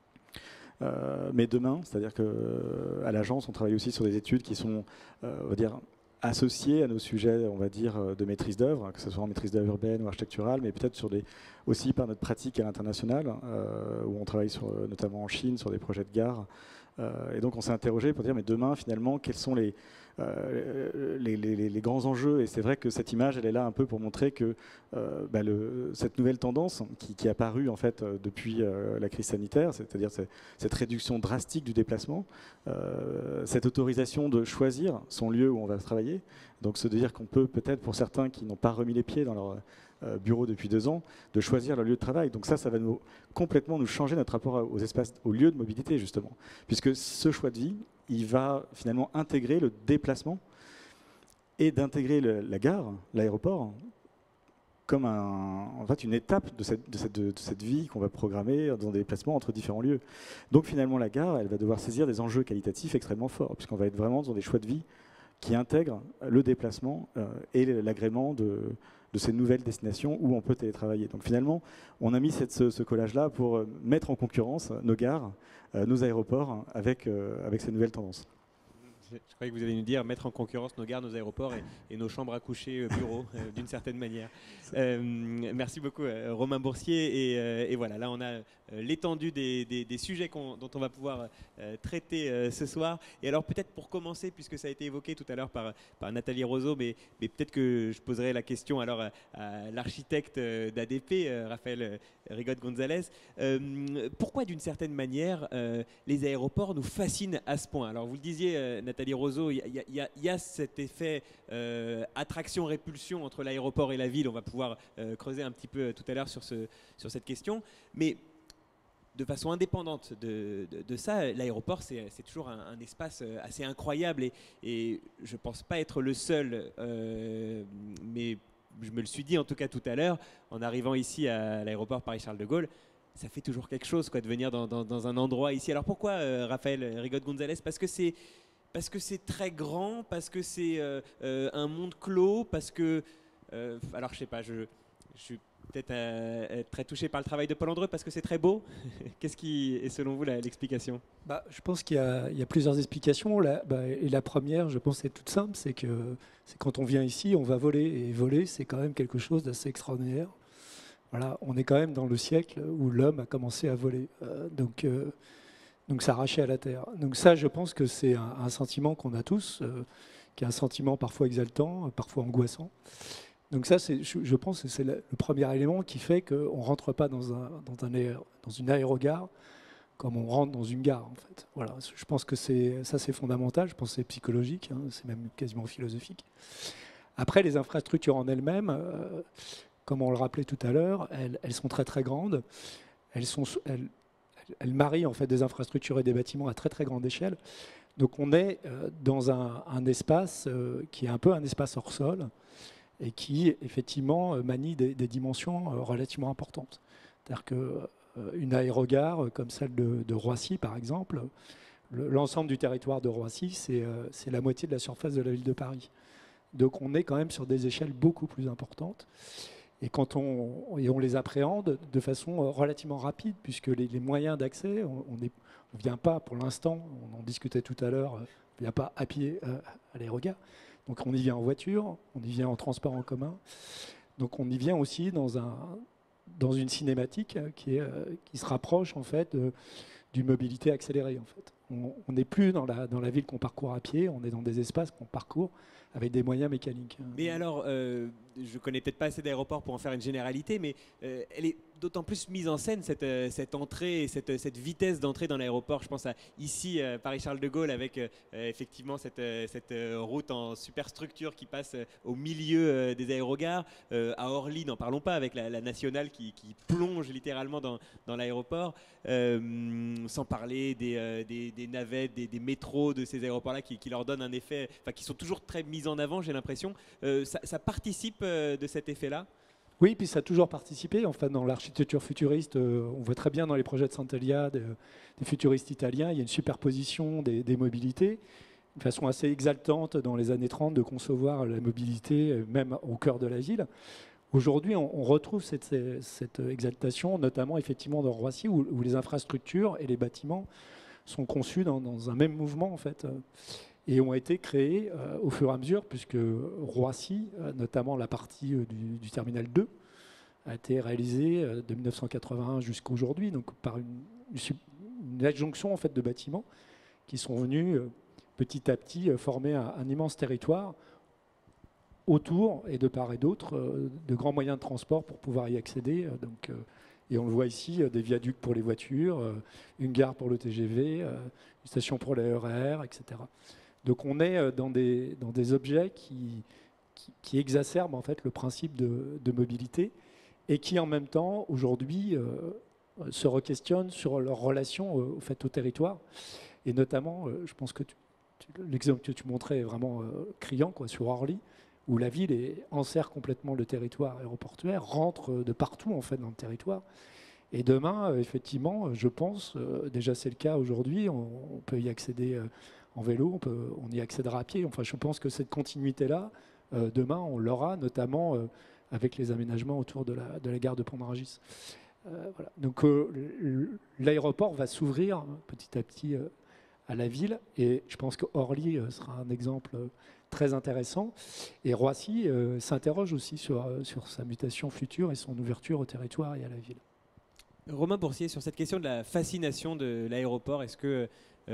mais demain, c'est-à-dire qu'à l'agence, on travaille aussi sur des études qui sont, on va dire, associées à nos sujets, on va dire, de maîtrise d'œuvre, que ce soit en maîtrise d'œuvre urbaine ou architecturale, mais peut-être aussi par notre pratique à l'international, où on travaille notamment en Chine sur des projets de gare. Et donc on s'est interrogé pour dire mais demain finalement quels sont les grands enjeux, et c'est vrai que cette image elle est là un peu pour montrer que cette nouvelle tendance qui est apparue en fait depuis la crise sanitaire, c'est-à-dire cette réduction drastique du déplacement, cette autorisation de choisir son lieu où on va travailler, donc se dire qu'on peut peut-être pour certains qui n'ont pas remis les pieds dans leur bureau depuis 2 ans, de choisir leur lieu de travail. Donc ça va complètement nous changer notre rapport aux espaces, aux lieux de mobilité justement. Puisque ce choix de vie, il va finalement intégrer le déplacement et d'intégrer la gare, l'aéroport, comme en fait une étape de cette vie qu'on va programmer dans des déplacements entre différents lieux. Donc finalement la gare, elle va devoir saisir des enjeux qualitatifs extrêmement forts, puisqu'on va être vraiment dans des choix de vie qui intègrent le déplacement et l'agrément de ces nouvelles destinations où on peut télétravailler. Donc finalement, on a mis ce collage-là pour mettre en concurrence nos gares, nos aéroports avec ces nouvelles tendances. Je croyais que vous alliez nous dire mettre en concurrence nos gares, nos aéroports et nos chambres à coucher bureaux d'une certaine manière. Merci beaucoup Romain Boursier. Et voilà, là on a l'étendue des sujets dont on va pouvoir traiter ce soir. Et alors peut-être pour commencer, puisque ça a été évoqué tout à l'heure par Nathalie Roseau, mais peut-être que je poserai la question alors à l'architecte d'ADP, Raphaël Rigotte-Gonzalez. Pourquoi d'une certaine manière les aéroports nous fascinent à ce point? Alors vous le disiez Nathalie, tu as dit Roseau, il y a cet effet attraction-répulsion entre l'aéroport et la ville. On va pouvoir creuser un petit peu tout à l'heure sur cette question. Mais de façon indépendante de ça, l'aéroport, c'est toujours un espace assez incroyable. Et je ne pense pas être le seul, mais je me le suis dit en tout cas tout à l'heure, en arrivant ici à l'aéroport Paris-Charles de Gaulle, ça fait toujours quelque chose quoi, de venir dans un endroit ici. Alors pourquoi, Raphaël Rigotte-Gonzalez? Parce que c'est très grand, parce que c'est un monde clos, parce que... alors je sais pas, je suis peut-être très touché par le travail de Paul Andreu parce que c'est très beau. Qu'est-ce qui est selon vous l'explication? Je pense qu'il y a plusieurs explications. Et la première, je pense, c'est toute simple, c'est que quand on vient ici, on va voler. Et voler, c'est quand même quelque chose d'assez extraordinaire. Voilà, on est quand même dans le siècle où l'homme a commencé à voler. Donc s'arracher à la terre. Donc ça, je pense que c'est un sentiment qu'on a tous, qui est un sentiment parfois exaltant, parfois angoissant. Donc ça, je pense que c'est le premier élément qui fait qu'on ne rentre pas dans une aérogare comme on rentre dans une gare, en fait. Voilà, je pense que c'est fondamental, je pense que c'est psychologique, hein, c'est même quasiment philosophique. Après, les infrastructures en elles-mêmes, comme on le rappelait tout à l'heure, elles sont très très grandes. Elles marient en fait des infrastructures et des bâtiments à très très grande échelle. Donc on est dans un espace qui est un peu un espace hors sol, et qui, effectivement, manie des dimensions relativement importantes. C'est-à-dire qu'une aérogare comme celle de Roissy, par exemple, l'ensemble du territoire de Roissy, c'est la moitié de la surface de la ville de Paris. Donc on est quand même sur des échelles beaucoup plus importantes. Et on les appréhende de façon relativement rapide, puisque les moyens d'accès, on ne vient pas, pour l'instant, on en discutait tout à l'heure, on ne vient pas à pied à l'aérogare. Donc on y vient en voiture, on y vient en transport en commun. Donc on y vient aussi dans une cinématique qui se rapproche en fait d'une mobilité accélérée. En fait. On n'est plus dans la ville qu'on parcourt à pied, on est dans des espaces qu'on parcourt avec des moyens mécaniques. Mais alors, je ne connais peut-être pas assez d'aéroports pour en faire une généralité, mais elle est d'autant plus mise en scène, cette entrée, cette vitesse d'entrée dans l'aéroport. Je pense à ici, Paris-Charles de Gaulle, avec effectivement cette route en superstructure qui passe au milieu des aérogares. À Orly, n'en parlons pas, avec la nationale qui plonge littéralement dans l'aéroport. Sans parler des navettes, des métros de ces aéroports-là qui leur donnent un effet, enfin qui sont toujours très mis en avant, j'ai l'impression. Ça participe de cet effet-là? Oui, puis ça a toujours participé. Enfin, dans l'architecture futuriste, on voit très bien dans les projets de Centellia, des futuristes italiens, il y a une superposition des mobilités, de façon assez exaltante dans les années 30 de concevoir la mobilité, même au cœur de la ville. Aujourd'hui, on retrouve cette exaltation, notamment effectivement dans Roissy, où les infrastructures et les bâtiments sont conçus dans un même mouvement, en fait, et ont été créés au fur et à mesure, puisque Roissy, notamment la partie du terminal 2, a été réalisée de 1981 jusqu'à aujourd'hui, donc par une adjonction en fait, de bâtiments qui sont venus petit à petit former un immense territoire autour et de part et d'autre de grands moyens de transport pour pouvoir y accéder. Et on le voit ici, des viaducs pour les voitures, une gare pour le TGV, une station pour les RER, etc. Donc on est dans des objets qui exacerbent en fait le principe de mobilité et qui en même temps aujourd'hui se requestionnent sur leur relation au territoire. Et notamment, je pense que l'exemple que tu montrais est vraiment criant sur Orly, où la ville enserre complètement le territoire aéroportuaire, rentre de partout en fait dans le territoire. Et demain, effectivement, je pense, déjà c'est le cas aujourd'hui, on peut y accéder en vélo, on y accédera à pied. Enfin, je pense que cette continuité-là, demain, on l'aura, notamment avec les aménagements autour de la gare de Pont-de-Rungis. Voilà. Donc l'aéroport va s'ouvrir petit à petit à la ville, et je pense que Orly sera un exemple très intéressant. Et Roissy s'interroge aussi sur sa mutation future et son ouverture au territoire et à la ville. Romain Boursier, sur cette question de la fascination de l'aéroport, est-ce que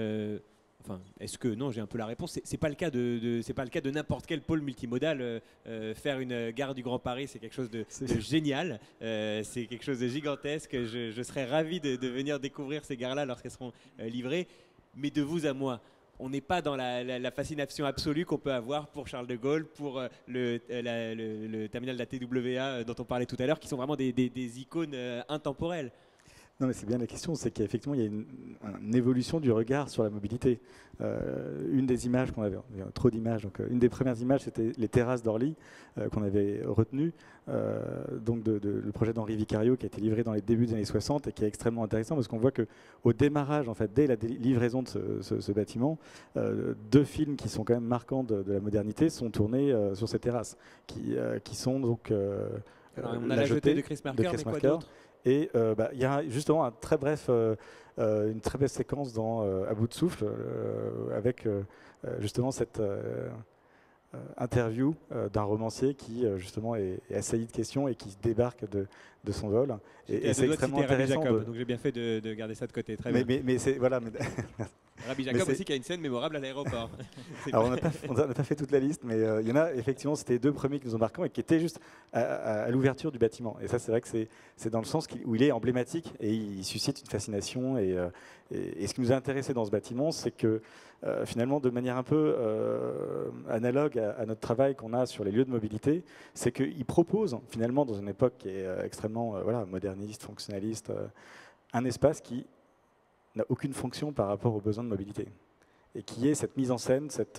non, j'ai un peu la réponse. C'est pas le cas c'est pas le cas de n'importe quel pôle multimodal. Faire une gare du Grand Paris, c'est quelque chose de génial. C'est quelque chose de gigantesque. Je serais ravi de venir découvrir ces gares-là lorsqu'elles seront livrées. Mais de vous à moi, on n'est pas dans la fascination absolue qu'on peut avoir pour Charles de Gaulle, pour le terminal de la TWA dont on parlait tout à l'heure, qui sont vraiment des icônes intemporelles. Non, mais c'est bien la question, c'est qu'effectivement, il y a une évolution du regard sur la mobilité. Une des images qu'on avait, il y a trop d'images, donc une des premières images, c'était les terrasses d'Orly qu'on avait retenues, donc le projet d'Henri Vicario qui a été livré dans les débuts des années 60 et qui est extrêmement intéressant parce qu'on voit qu'au démarrage, en fait, dès la livraison de ce bâtiment, 2 films qui sont quand même marquants de la modernité sont tournés sur ces terrasses, qui sont donc on a la jetée de Chris Marker, mais quoi d'autre ? Et il y a justement une très brève séquence dans À bout de souffle avec justement cette interview d'un romancier qui justement est assailli de questions et qui débarque de son vol. Et c'est extrêmement intéressant. Donc j'ai bien fait de garder ça de côté. Très bien. Mais c'est voilà. Rabbi Jacob aussi qui a une scène mémorable à l'aéroport. Alors on n'a pas fait toute la liste, mais il y en a effectivement, c'était les 2 premiers qui nous ont marqués et qui étaient juste à l'ouverture du bâtiment. Et ça, c'est vrai que c'est dans le sens où il est emblématique et il suscite une fascination. Et ce qui nous a intéressé dans ce bâtiment, c'est que finalement, de manière un peu analogue à notre travail qu'on a sur les lieux de mobilité, c'est qu'il propose finalement, dans une époque qui est extrêmement moderniste, fonctionnaliste, un espace qui n'a aucune fonction par rapport aux besoins de mobilité. Et qui est cette mise en scène, ce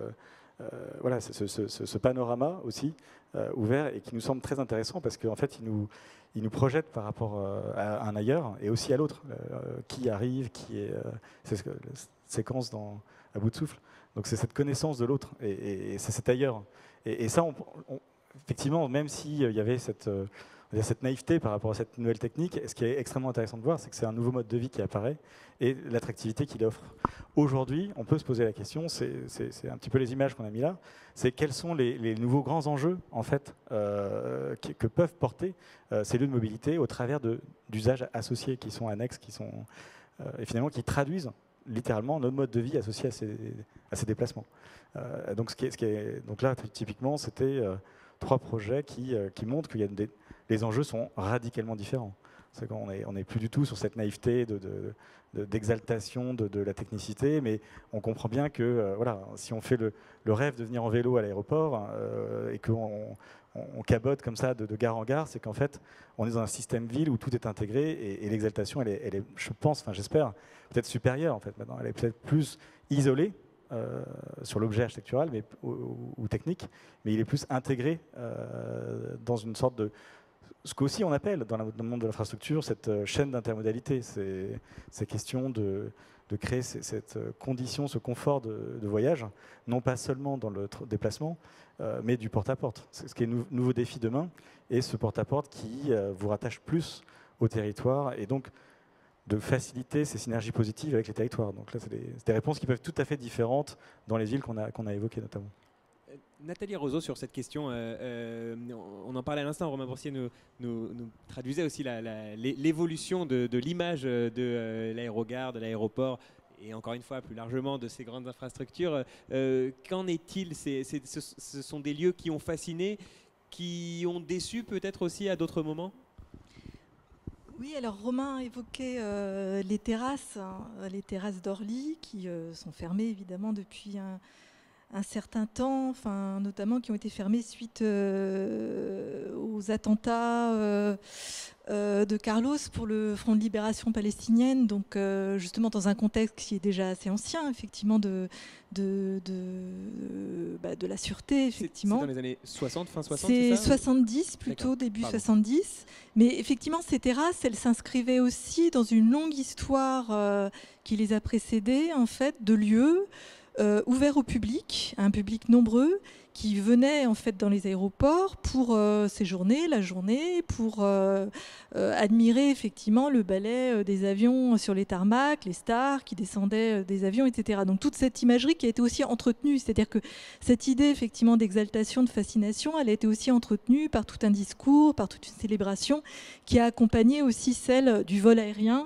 panorama aussi ouvert et qui nous semble très intéressant parce qu'en fait, il nous projette par rapport à un ailleurs et aussi à l'autre. Qui arrive, c'est ce que la séquence à bout de souffle. Donc c'est cette connaissance de l'autre et c'est cet ailleurs. Et ça, effectivement, même s'il y avait cette naïveté par rapport à cette nouvelle technique, ce qui est extrêmement intéressant de voir, c'est que c'est un nouveau mode de vie qui apparaît et l'attractivité qu'il offre. Aujourd'hui, on peut se poser la question, c'est un petit peu les images qu'on a mis là, c'est quels sont les nouveaux grands enjeux en fait, que peuvent porter ces lieux de mobilité au travers d'usages associés qui sont annexes, et finalement qui traduisent littéralement notre mode de vie associé à ces déplacements. Donc là, typiquement, c'était 3 projets qui montrent qu'il y a les enjeux sont radicalement différents. C'est qu'on n'est plus du tout sur cette naïveté d'exaltation de la technicité, mais on comprend bien que si on fait le rêve de venir en vélo à l'aéroport et qu'on cabote comme ça de gare en gare, c'est qu'en fait, on est dans un système ville où tout est intégré et l'exaltation, elle est, je pense, j'espère, peut-être supérieure en fait maintenant. Elle est peut-être plus isolée sur l'objet architectural ou technique, mais il est plus intégré dans une sorte de ce qu'aussi on appelle dans le monde de l'infrastructure cette chaîne d'intermodalité, ces questions de créer cette condition, ce confort de voyage, non pas seulement dans le déplacement, mais du porte-à-porte. C'est ce qui est le nouveau défi demain, et ce porte-à-porte qui vous rattache plus au territoire, et donc de faciliter ces synergies positives avec les territoires. Donc là, c'est des réponses qui peuvent être tout à fait différentes dans les villes qu'on a évoquées notamment. Nathalie Roseau, sur cette question, on en parlait à l'instant, Romain Boursier nous traduisait aussi l'évolution de l'image de l'aérogare, de l'aéroport, et encore une fois, plus largement, de ces grandes infrastructures. Qu'en est-il ? Ce sont des lieux qui ont fasciné, qui ont déçu peut-être aussi à d'autres moments ? Oui, alors Romain évoquait les terrasses d'Orly, qui sont fermées évidemment depuis un certain temps, enfin, notamment qui ont été fermés suite aux attentats de Carlos pour le Front de libération palestinienne, donc justement dans un contexte qui est déjà assez ancien, effectivement, de la sûreté, effectivement. C'est dans les années 60, fin 60, c'est ça 70 plutôt, début 70. Mais effectivement, ces terrasses, elles s'inscrivaient aussi dans une longue histoire qui les a précédées, en fait, de lieux ouvert au public, à un public nombreux, qui venait en fait dans les aéroports pour séjourner la journée, pour admirer effectivement le balai des avions sur les tarmacs, les stars qui descendaient des avions, etc. Donc toute cette imagerie qui a été aussi entretenue, c'est-à-dire que cette idée effectivement d'exaltation, de fascination, elle a été aussi entretenue par tout un discours, par toute une célébration qui a accompagné aussi celle du vol aérien,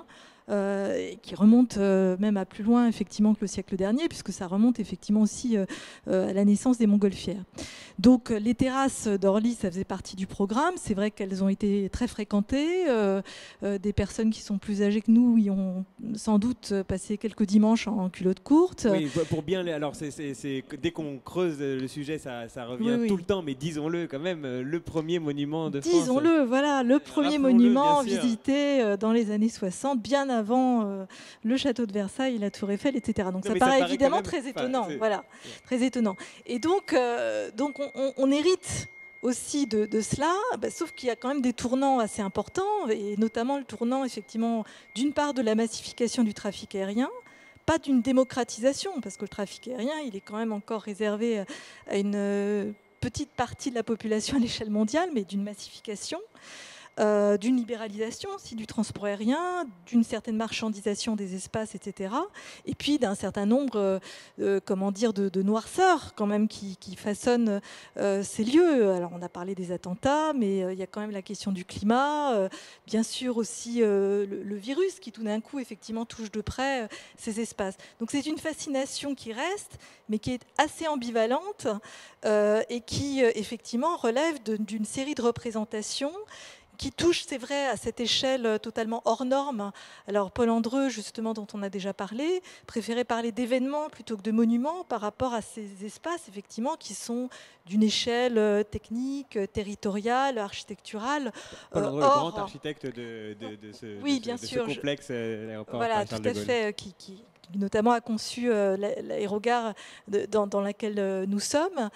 qui remonte même à plus loin effectivement que le siècle dernier, puisque ça remonte effectivement aussi à la naissance des montgolfières. Donc les terrasses d'Orly, ça faisait partie du programme. C'est vrai qu'elles ont été très fréquentées. Des personnes qui sont plus âgées que nous y ont sans doute passé quelques dimanches en culotte courte. Oui, pour bien. Alors dès qu'on creuse le sujet, ça revient tout le temps, mais disons-le quand même, le premier monument de France. Disons-le, voilà, le premier monument visité dans les années 60, bien avant le château de Versailles, la Tour Eiffel, etc. Donc ça paraît évidemment très étonnant. Voilà, très étonnant. Et donc on hérite aussi de cela, sauf qu'il y a quand même des tournants assez importants, et notamment le tournant effectivement d'une part de la massification du trafic aérien, pas d'une démocratisation, parce que le trafic aérien, il est quand même encore réservé à une petite partie de la population à l'échelle mondiale, mais d'une massification, d'une libéralisation aussi du transport aérien, d'une certaine marchandisation des espaces, etc. Et puis d'un certain nombre de noirceurs quand même qui façonnent ces lieux. Alors on a parlé des attentats, mais il y a quand même la question du climat, bien sûr aussi le virus qui tout d'un coup effectivement touche de près ces espaces. Donc c'est une fascination qui reste, mais qui est assez ambivalente et qui effectivement relève d'une série de représentations qui touche, c'est vrai, à cette échelle totalement hors norme. Alors Paul Andreu, justement, dont on a déjà parlé, préférait parler d'événements plutôt que de monuments par rapport à ces espaces, effectivement, qui sont d'une échelle technique, territoriale, architecturale. Paul Andreu, le grand architecte de ce complexe aéroport. Voilà, tout à fait, qui notamment a conçu l'aérogare dans laquelle nous sommes.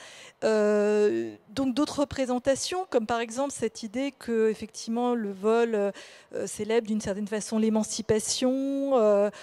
Donc d'autres représentations, comme par exemple cette idée que effectivement le vol célèbre d'une certaine façon l'émancipation,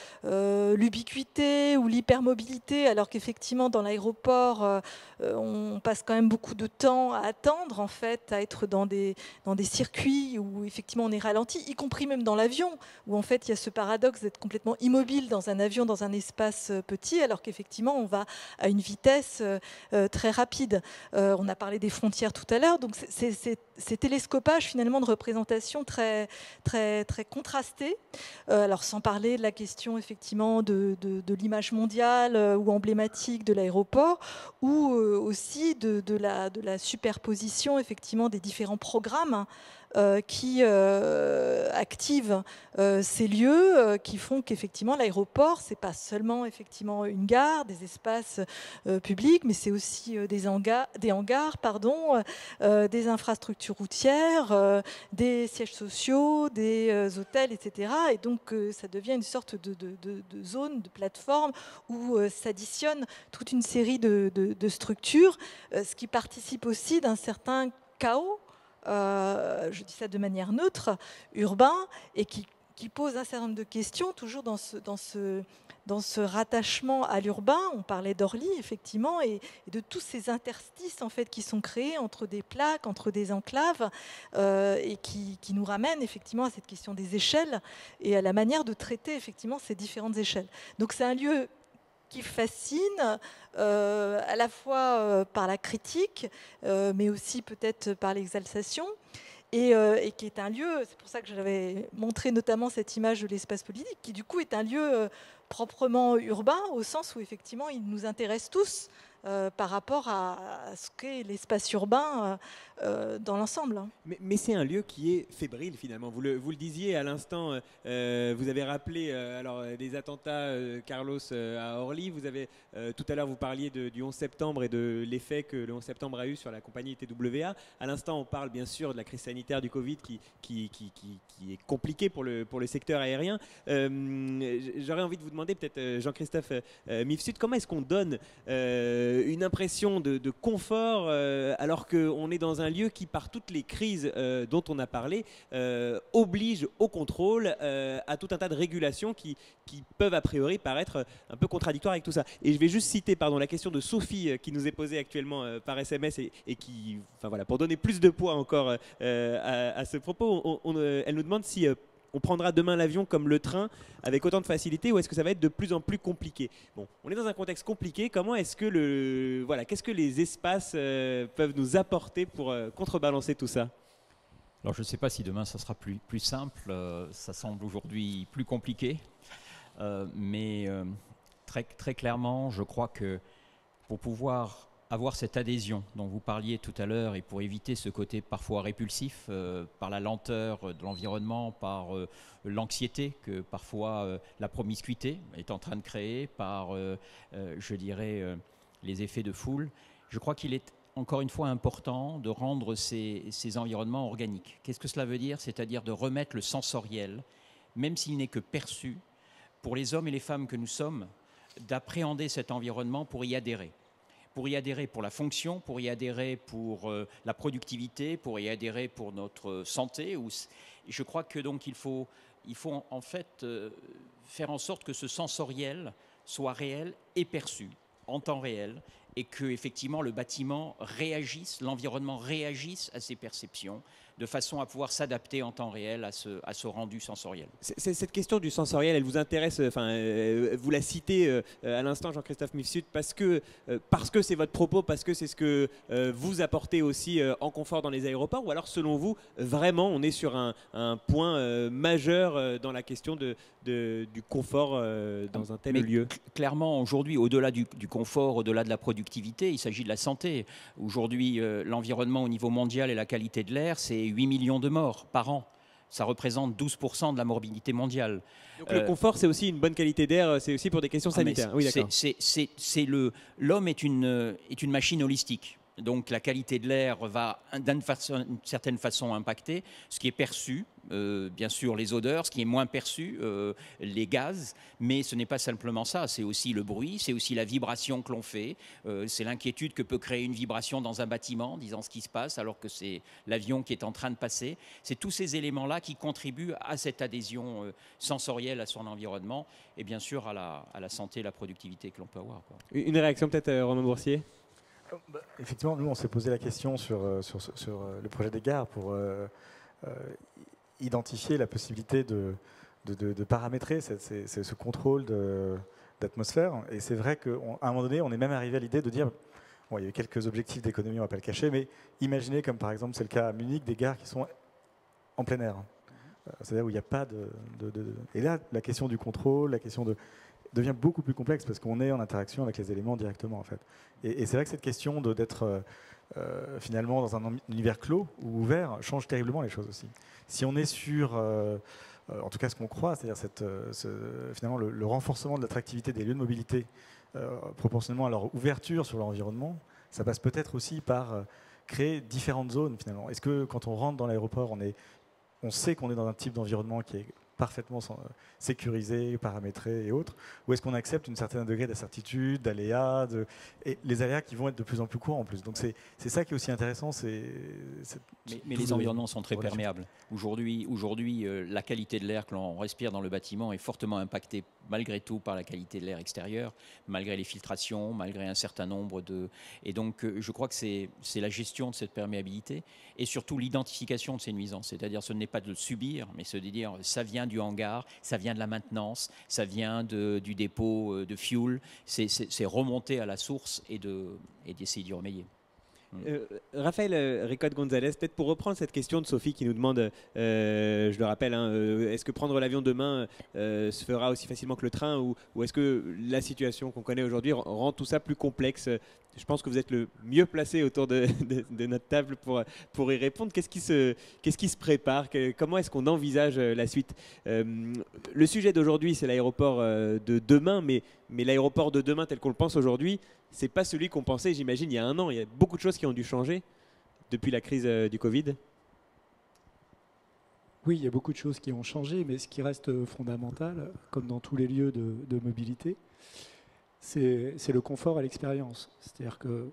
l'ubiquité ou l'hypermobilité, alors qu'effectivement dans l'aéroport on passe quand même beaucoup de temps à attendre, en fait, à être dans des circuits où effectivement on est ralenti, y compris même dans l'avion, où en fait il y a ce paradoxe d'être complètement immobile dans un avion, dans un espace petit, alors qu'effectivement on va à une vitesse très rapide. On a parlé des frontières tout à l'heure, donc ces télescopages finalement de représentation très, très, très contrastés. Alors sans parler de la question effectivement de l'image mondiale ou emblématique de l'aéroport, ou aussi de la superposition effectivement des différents programmes qui activent ces lieux, qui font qu'effectivement l'aéroport, c'est pas seulement effectivement une gare, des espaces publics, mais c'est aussi des hangars, des infrastructures routières, des sièges sociaux, des hôtels, etc. Et donc ça devient une sorte de zone, de plateforme où s'additionne toute une série de structures, ce qui participe aussi d'un certain chaos, je dis ça de manière neutre, urbain, et qui pose un certain nombre de questions, toujours dans ce rattachement à l'urbain. On parlait d'Orly, effectivement, et de tous ces interstices en fait, qui sont créés entre des plaques, entre des enclaves, et qui nous ramènent effectivement à cette question des échelles et à la manière de traiter effectivement ces différentes échelles. Donc c'est un lieu qui fascine, à la fois par la critique, mais aussi peut-être par l'exaltation, et qui est un lieu, c'est pour ça que j'avais montré notamment cette image de l'espace politique, qui du coup est un lieu proprement urbain, au sens où effectivement il nous intéresse tous par rapport à ce qu'est l'espace urbain dans l'ensemble. Mais c'est un lieu qui est fébrile finalement. Vous le disiez à l'instant, vous avez rappelé des attentats Carlos à Orly. Vous avez tout à l'heure vous parliez du 11 septembre et de l'effet que le 11 septembre a eu sur la compagnie TWA. À l'instant on parle bien sûr de la crise sanitaire du Covid qui est compliquée pour le secteur aérien. J'aurais envie de vous demander peut-être Jean-Christophe Mifsud, comment est-ce qu'on donne une impression de confort alors qu'on est dans un lieu qui, par toutes les crises dont on a parlé, oblige au contrôle, à tout un tas de régulations qui peuvent a priori paraître un peu contradictoires avec tout ça. Et je vais juste citer la question de Sophie qui nous est posée actuellement par SMS et qui, pour donner plus de poids encore à ce propos, elle nous demande si on prendra demain l'avion comme le train avec autant de facilité ou est-ce que ça va être de plus en plus compliqué? Bon, on est dans un contexte compliqué. Comment est-ce que qu'est-ce que les espaces peuvent nous apporter pour contrebalancer tout ça? Alors je ne sais pas si demain ça sera plus simple, ça semble aujourd'hui plus compliqué, mais très clairement, je crois que pour pouvoir avoir cette adhésion dont vous parliez tout à l'heure et pour éviter ce côté parfois répulsif par la lenteur de l'environnement, par l'anxiété que parfois la promiscuité est en train de créer, par, je dirais, les effets de foule, je crois qu'il est encore une fois important de rendre ces environnements organiques. Qu'est-ce que cela veut dire? C'est-à-dire de remettre le sensoriel, même s'il n'est que perçu, pour les hommes et les femmes que nous sommes, d'appréhender cet environnement pour y adhérer. Pour y adhérer pour la fonction, pour y adhérer pour la productivité, pour y adhérer pour notre santé. Je crois que donc il faut en fait faire en sorte que ce sensoriel soit réel et perçu en temps réel, et que effectivement le bâtiment réagisse, l'environnement réagisse à ces perceptions, de façon à pouvoir s'adapter en temps réel à ce rendu sensoriel. Cette question du sensoriel, elle vous intéresse, vous la citez à l'instant, Jean-Christophe Mifsud, parce que c'est votre propos, parce que c'est ce que vous apportez aussi en confort dans les aéroports, ou alors selon vous, vraiment, on est sur un point majeur dans la question du confort dans un tel lieu? Clairement, aujourd'hui, au-delà du confort, au-delà de la productivité, il s'agit de la santé. Aujourd'hui, l'environnement au niveau mondial et la qualité de l'air, c'est 8 millions de morts par an. Ça représente 12% de la morbidité mondiale. Donc le confort, c'est aussi une bonne qualité d'air, c'est aussi pour des questions sanitaires. Oui, d'accord. L'homme est une machine holistique. Donc la qualité de l'air va d'une certaine façon impacter ce qui est perçu, bien sûr les odeurs, ce qui est moins perçu, les gaz, mais ce n'est pas simplement ça, c'est aussi le bruit, c'est aussi la vibration que l'on fait, c'est l'inquiétude que peut créer une vibration dans un bâtiment, disant ce qui se passe alors que c'est l'avion qui est en train de passer. C'est tous ces éléments-là qui contribuent à cette adhésion sensorielle à son environnement et bien sûr à la santé et la productivité que l'on peut avoir, quoi. Une réaction peut-être, Romain Boursier? Effectivement, nous, on s'est posé la question sur le projet des gares pour identifier la possibilité de paramétrer ce contrôle d'atmosphère. Et c'est vrai qu'à un moment donné, on est même arrivé à l'idée de dire, bon, il y a eu quelques objectifs d'économie, on ne va pas le cacher, mais imaginez, comme par exemple c'est le cas à Munich, des gares qui sont en plein air. C'est-à-dire où il n'y a pas Et là, la question du contrôle, la question devient beaucoup plus complexe parce qu'on est en interaction avec les éléments directement en fait. Et c'est vrai que cette question d'être finalement dans un univers clos ou ouvert change terriblement les choses aussi. Si on est sur, en tout cas ce qu'on croit, c'est-à-dire finalement le renforcement de l'attractivité des lieux de mobilité proportionnellement à leur ouverture sur l'environnement, ça passe peut-être aussi par créer différentes zones finalement. Est-ce que quand on rentre dans l'aéroport, on sait qu'on est dans un type d'environnement qui est parfaitement sécurisé, paramétré et autres, ou est-ce qu'on accepte un certain degré d'incertitude, d'aléas, et les aléas qui vont être de plus en plus courants en plus. Donc c'est ça qui est aussi intéressant. Mais les environnements sont très perméables. Aujourd'hui, la qualité de l'air que l'on respire dans le bâtiment est fortement impactée malgré tout par la qualité de l'air extérieur, malgré les filtrations, malgré un certain nombre de... Et donc je crois que c'est la gestion de cette perméabilité et surtout l'identification de ces nuisances. C'est-à-dire ce n'est pas de le subir, mais c'est de dire ça vient du hangar, ça vient de la maintenance, ça vient du dépôt de fuel. C'est remonter à la source et d'essayer d'y remédier. Raphaël Ricotte-Gonzalez, peut-être pour reprendre cette question de Sophie qui nous demande, je le rappelle, est-ce que prendre l'avion demain se fera aussi facilement que le train ou est-ce que la situation qu'on connaît aujourd'hui rend tout ça plus complexe? Je pense que vous êtes le mieux placé autour de notre table pour y répondre. Qu'est-ce qui se prépare? Comment est-ce qu'on envisage la suite? Le sujet d'aujourd'hui, c'est l'aéroport de demain, mais l'aéroport de demain tel qu'on le pense aujourd'hui, c'est pas celui qu'on pensait, j'imagine, il y a un an. Il y a beaucoup de choses qui ont dû changer depuis la crise du Covid. Oui, il y a beaucoup de choses qui ont changé, mais ce qui reste fondamental, comme dans tous les lieux de mobilité, c'est le confort et l'expérience. C'est-à-dire que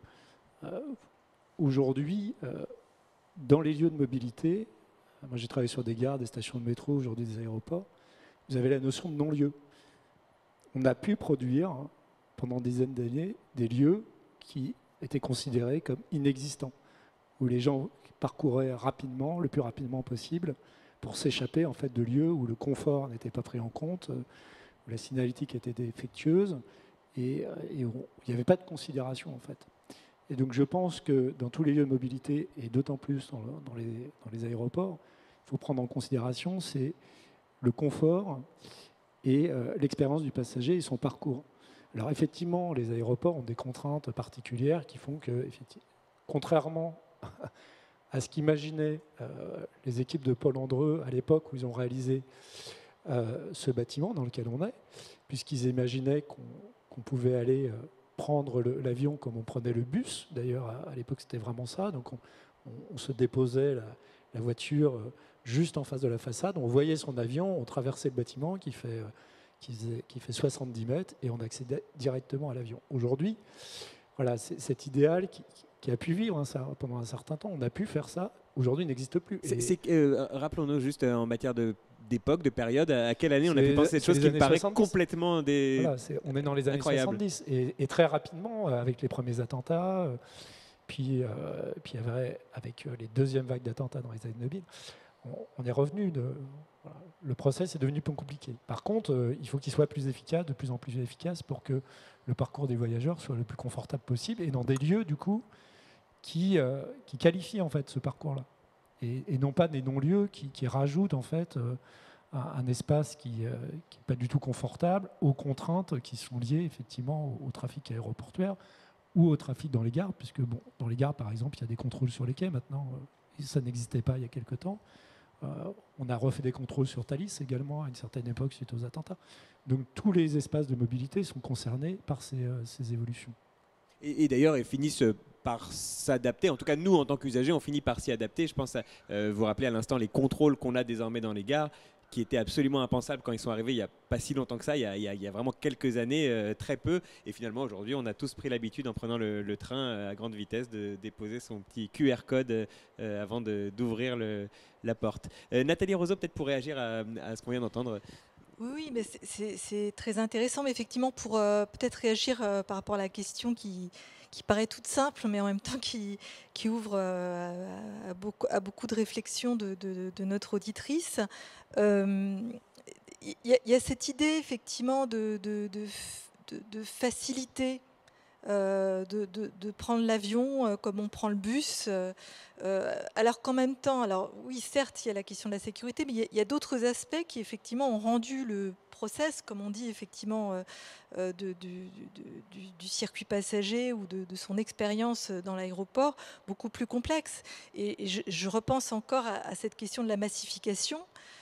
aujourd'hui, dans les lieux de mobilité, moi j'ai travaillé sur des gares, des stations de métro, aujourd'hui des aéroports, vous avez la notion de non-lieu. On a pu produire pendant des dizaines d'années des lieux qui étaient considérés comme inexistants, où les gens parcouraient rapidement, le plus rapidement possible, pour s'échapper en fait de lieux où le confort n'était pas pris en compte, où la signalétique était défectueuse et où il n'y avait pas de considération en fait. Et donc je pense que dans tous les lieux de mobilité, et d'autant plus dans les aéroports, il faut prendre en considération c'est le confort et l'expérience du passager et son parcours. Alors effectivement, les aéroports ont des contraintes particulières qui font que, contrairement à ce qu'imaginaient les équipes de Paul Andreu à l'époque où ils ont réalisé ce bâtiment dans lequel on est, puisqu'ils imaginaient qu'on pouvait aller prendre l'avion comme on prenait le bus. D'ailleurs, à l'époque, c'était vraiment ça. Donc, on se déposait la voiture juste en face de la façade. On voyait son avion, on traversait le bâtiment qui fait 70 mètres et on accédait directement à l'avion. Aujourd'hui, voilà, c'est cet idéal qui a pu vivre pendant un certain temps. On a pu faire ça. Aujourd'hui, il n'existe plus. Rappelons-nous juste en matière d'époque, de période, à quelle année on a pu penser cette chose qui me paraît 70. Complètement Voilà, on est dans les années incroyable. 70 et très rapidement avec les premiers attentats, puis avec les deuxièmes vagues d'attentats dans les années 2000, on est revenu voilà, le process est devenu plus compliqué. Par contre, il faut qu'il soit plus efficace, de plus en plus efficace pour que le parcours des voyageurs soit le plus confortable possible et dans des lieux du coup qui qualifient en fait ce parcours-là. Et non pas des non-lieux qui rajoutent en fait un espace qui n'est pas du tout confortable aux contraintes qui sont liées effectivement au trafic aéroportuaire ou au trafic dans les gares, puisque bon, dans les gares par exemple, il y a des contrôles sur les quais maintenant, ça n'existait pas il y a quelque temps. On a refait des contrôles sur Thalys également à une certaine époque suite aux attentats. Donc tous les espaces de mobilité sont concernés par ces évolutions. Et d'ailleurs, ils finissent par s'adapter. En tout cas, nous, en tant qu'usagers, on finit par s'y adapter. Je pense à vous rappeler à l'instant les contrôles qu'on a désormais dans les gares, qui étaient absolument impensables quand ils sont arrivés il n'y a pas si longtemps que ça, il y a vraiment quelques années, très peu. Et finalement, aujourd'hui, on a tous pris l'habitude, en prenant le train à grande vitesse, de déposer son petit QR code avant d'ouvrir la porte. Nathalie Roseau, peut-être pour réagir à ce qu'on vient d'entendre. Oui, mais c'est très intéressant, mais effectivement, pour peut-être réagir par rapport à la question qui paraît toute simple, mais en même temps qui ouvre à beaucoup de réflexions de notre auditrice. Il y a cette idée, effectivement, de facilité, de prendre l'avion comme on prend le bus, alors qu'en même temps, alors oui, certes, il y a la question de la sécurité, mais il y a d'autres aspects qui effectivement ont rendu le process, comme on dit effectivement, du circuit passager ou de son expérience dans l'aéroport beaucoup plus complexe. Et je repense encore à cette question de la massification.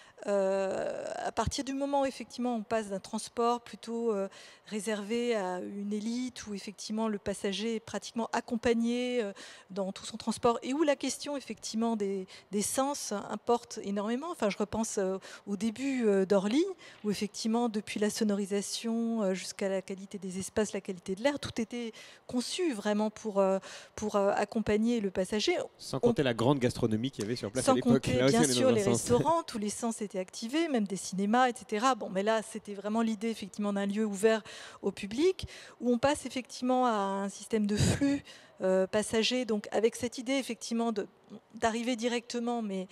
À partir du moment où effectivement on passe d'un transport plutôt réservé à une élite, où effectivement le passager est pratiquement accompagné dans tout son transport et où la question effectivement des sens importe énormément. Enfin, je repense au début d'Orly, où effectivement depuis la sonorisation jusqu'à la qualité des espaces, la qualité de l'air, tout était conçu vraiment pour accompagner le passager. Sans compter la grande gastronomie qu'il y avait sur place à l'époque. Sans compter bien sûr les restaurants, tous les sens étaient activés, même des cinémas, etc. Bon, mais là, c'était vraiment l'idée effectivement d'un lieu ouvert au public, où on passe effectivement à un système de flux passagers, donc avec cette idée effectivement d'arriver directement, mais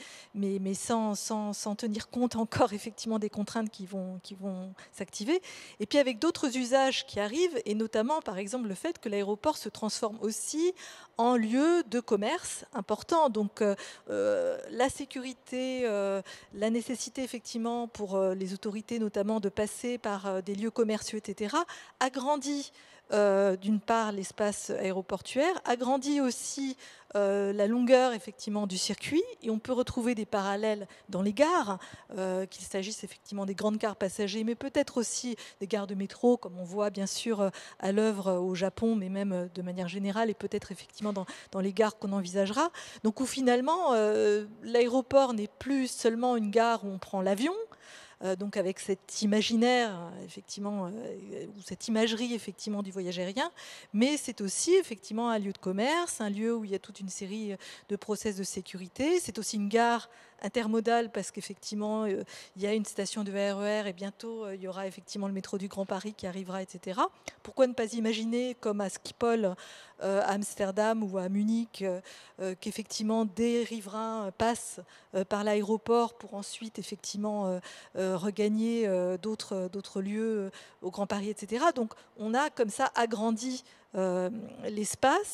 sans tenir compte encore effectivement des contraintes qui vont s'activer. Et puis avec d'autres usages qui arrivent, et notamment par exemple le fait que l'aéroport se transforme aussi en lieu de commerce important. Donc la sécurité, la nécessité effectivement pour les autorités notamment de passer par des lieux commerciaux, etc., agrandit d'une part l'espace aéroportuaire, agrandit aussi la longueur effectivement du circuit, et on peut retrouver des parallèles dans les gares, qu'il s'agisse effectivement des grandes gares passagers, mais peut-être aussi des gares de métro, comme on voit bien sûr à l'œuvre au Japon, mais même de manière générale, et peut-être effectivement dans les gares qu'on envisagera. Donc où finalement l'aéroport n'est plus seulement une gare où on prend l'avion, donc avec cet imaginaire, effectivement, ou cette imagerie effectivement du voyage aérien, mais c'est aussi effectivement un lieu de commerce, un lieu où il y a toute une série de process de sécurité. C'est aussi une gare intermodale parce qu'effectivement il y a une station de RER et bientôt il y aura effectivement le métro du Grand Paris qui arrivera, etc. Pourquoi ne pas imaginer, comme à Schiphol à Amsterdam ou à Munich, qu'effectivement des riverains passent par l'aéroport pour ensuite effectivement regagner d'autres lieux au Grand Paris, etc. Donc on a comme ça agrandi l'espace.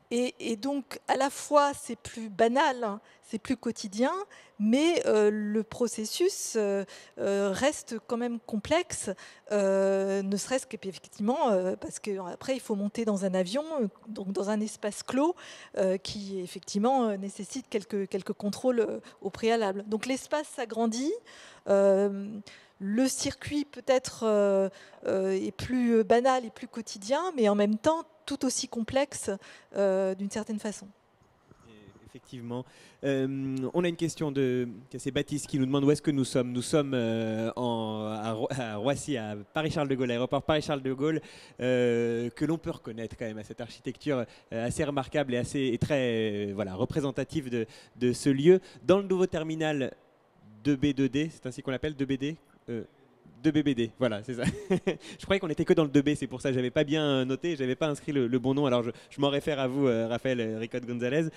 Et donc, à la fois, c'est plus banal, hein, c'est plus quotidien, mais le processus reste quand même complexe, ne serait-ce qu'effectivement, parce qu'après, il faut monter dans un avion, donc dans un espace clos, qui effectivement nécessite quelques contrôles au préalable. Donc l'espace s'agrandit. Le circuit peut-être est plus banal et plus quotidien, mais en même temps tout aussi complexe d'une certaine façon. Effectivement. On a une question c'est Baptiste qui nous demande où est-ce que nous sommes. Nous sommes à Roissy, à Paris-Charles de Gaulle, l'aéroport Paris-Charles de Gaulle, que l'on peut reconnaître quand même à cette architecture assez remarquable et très représentative de ce lieu. Dans le nouveau terminal 2B2D, c'est ainsi qu'on l'appelle, 2BD 2BBD, voilà, c'est ça. Je croyais qu'on était que dans le 2B, c'est pour ça que je n'avais pas bien noté, je n'avais pas inscrit le bon nom, alors je m'en réfère à vous, Raphaël Ricotte Gonzalez.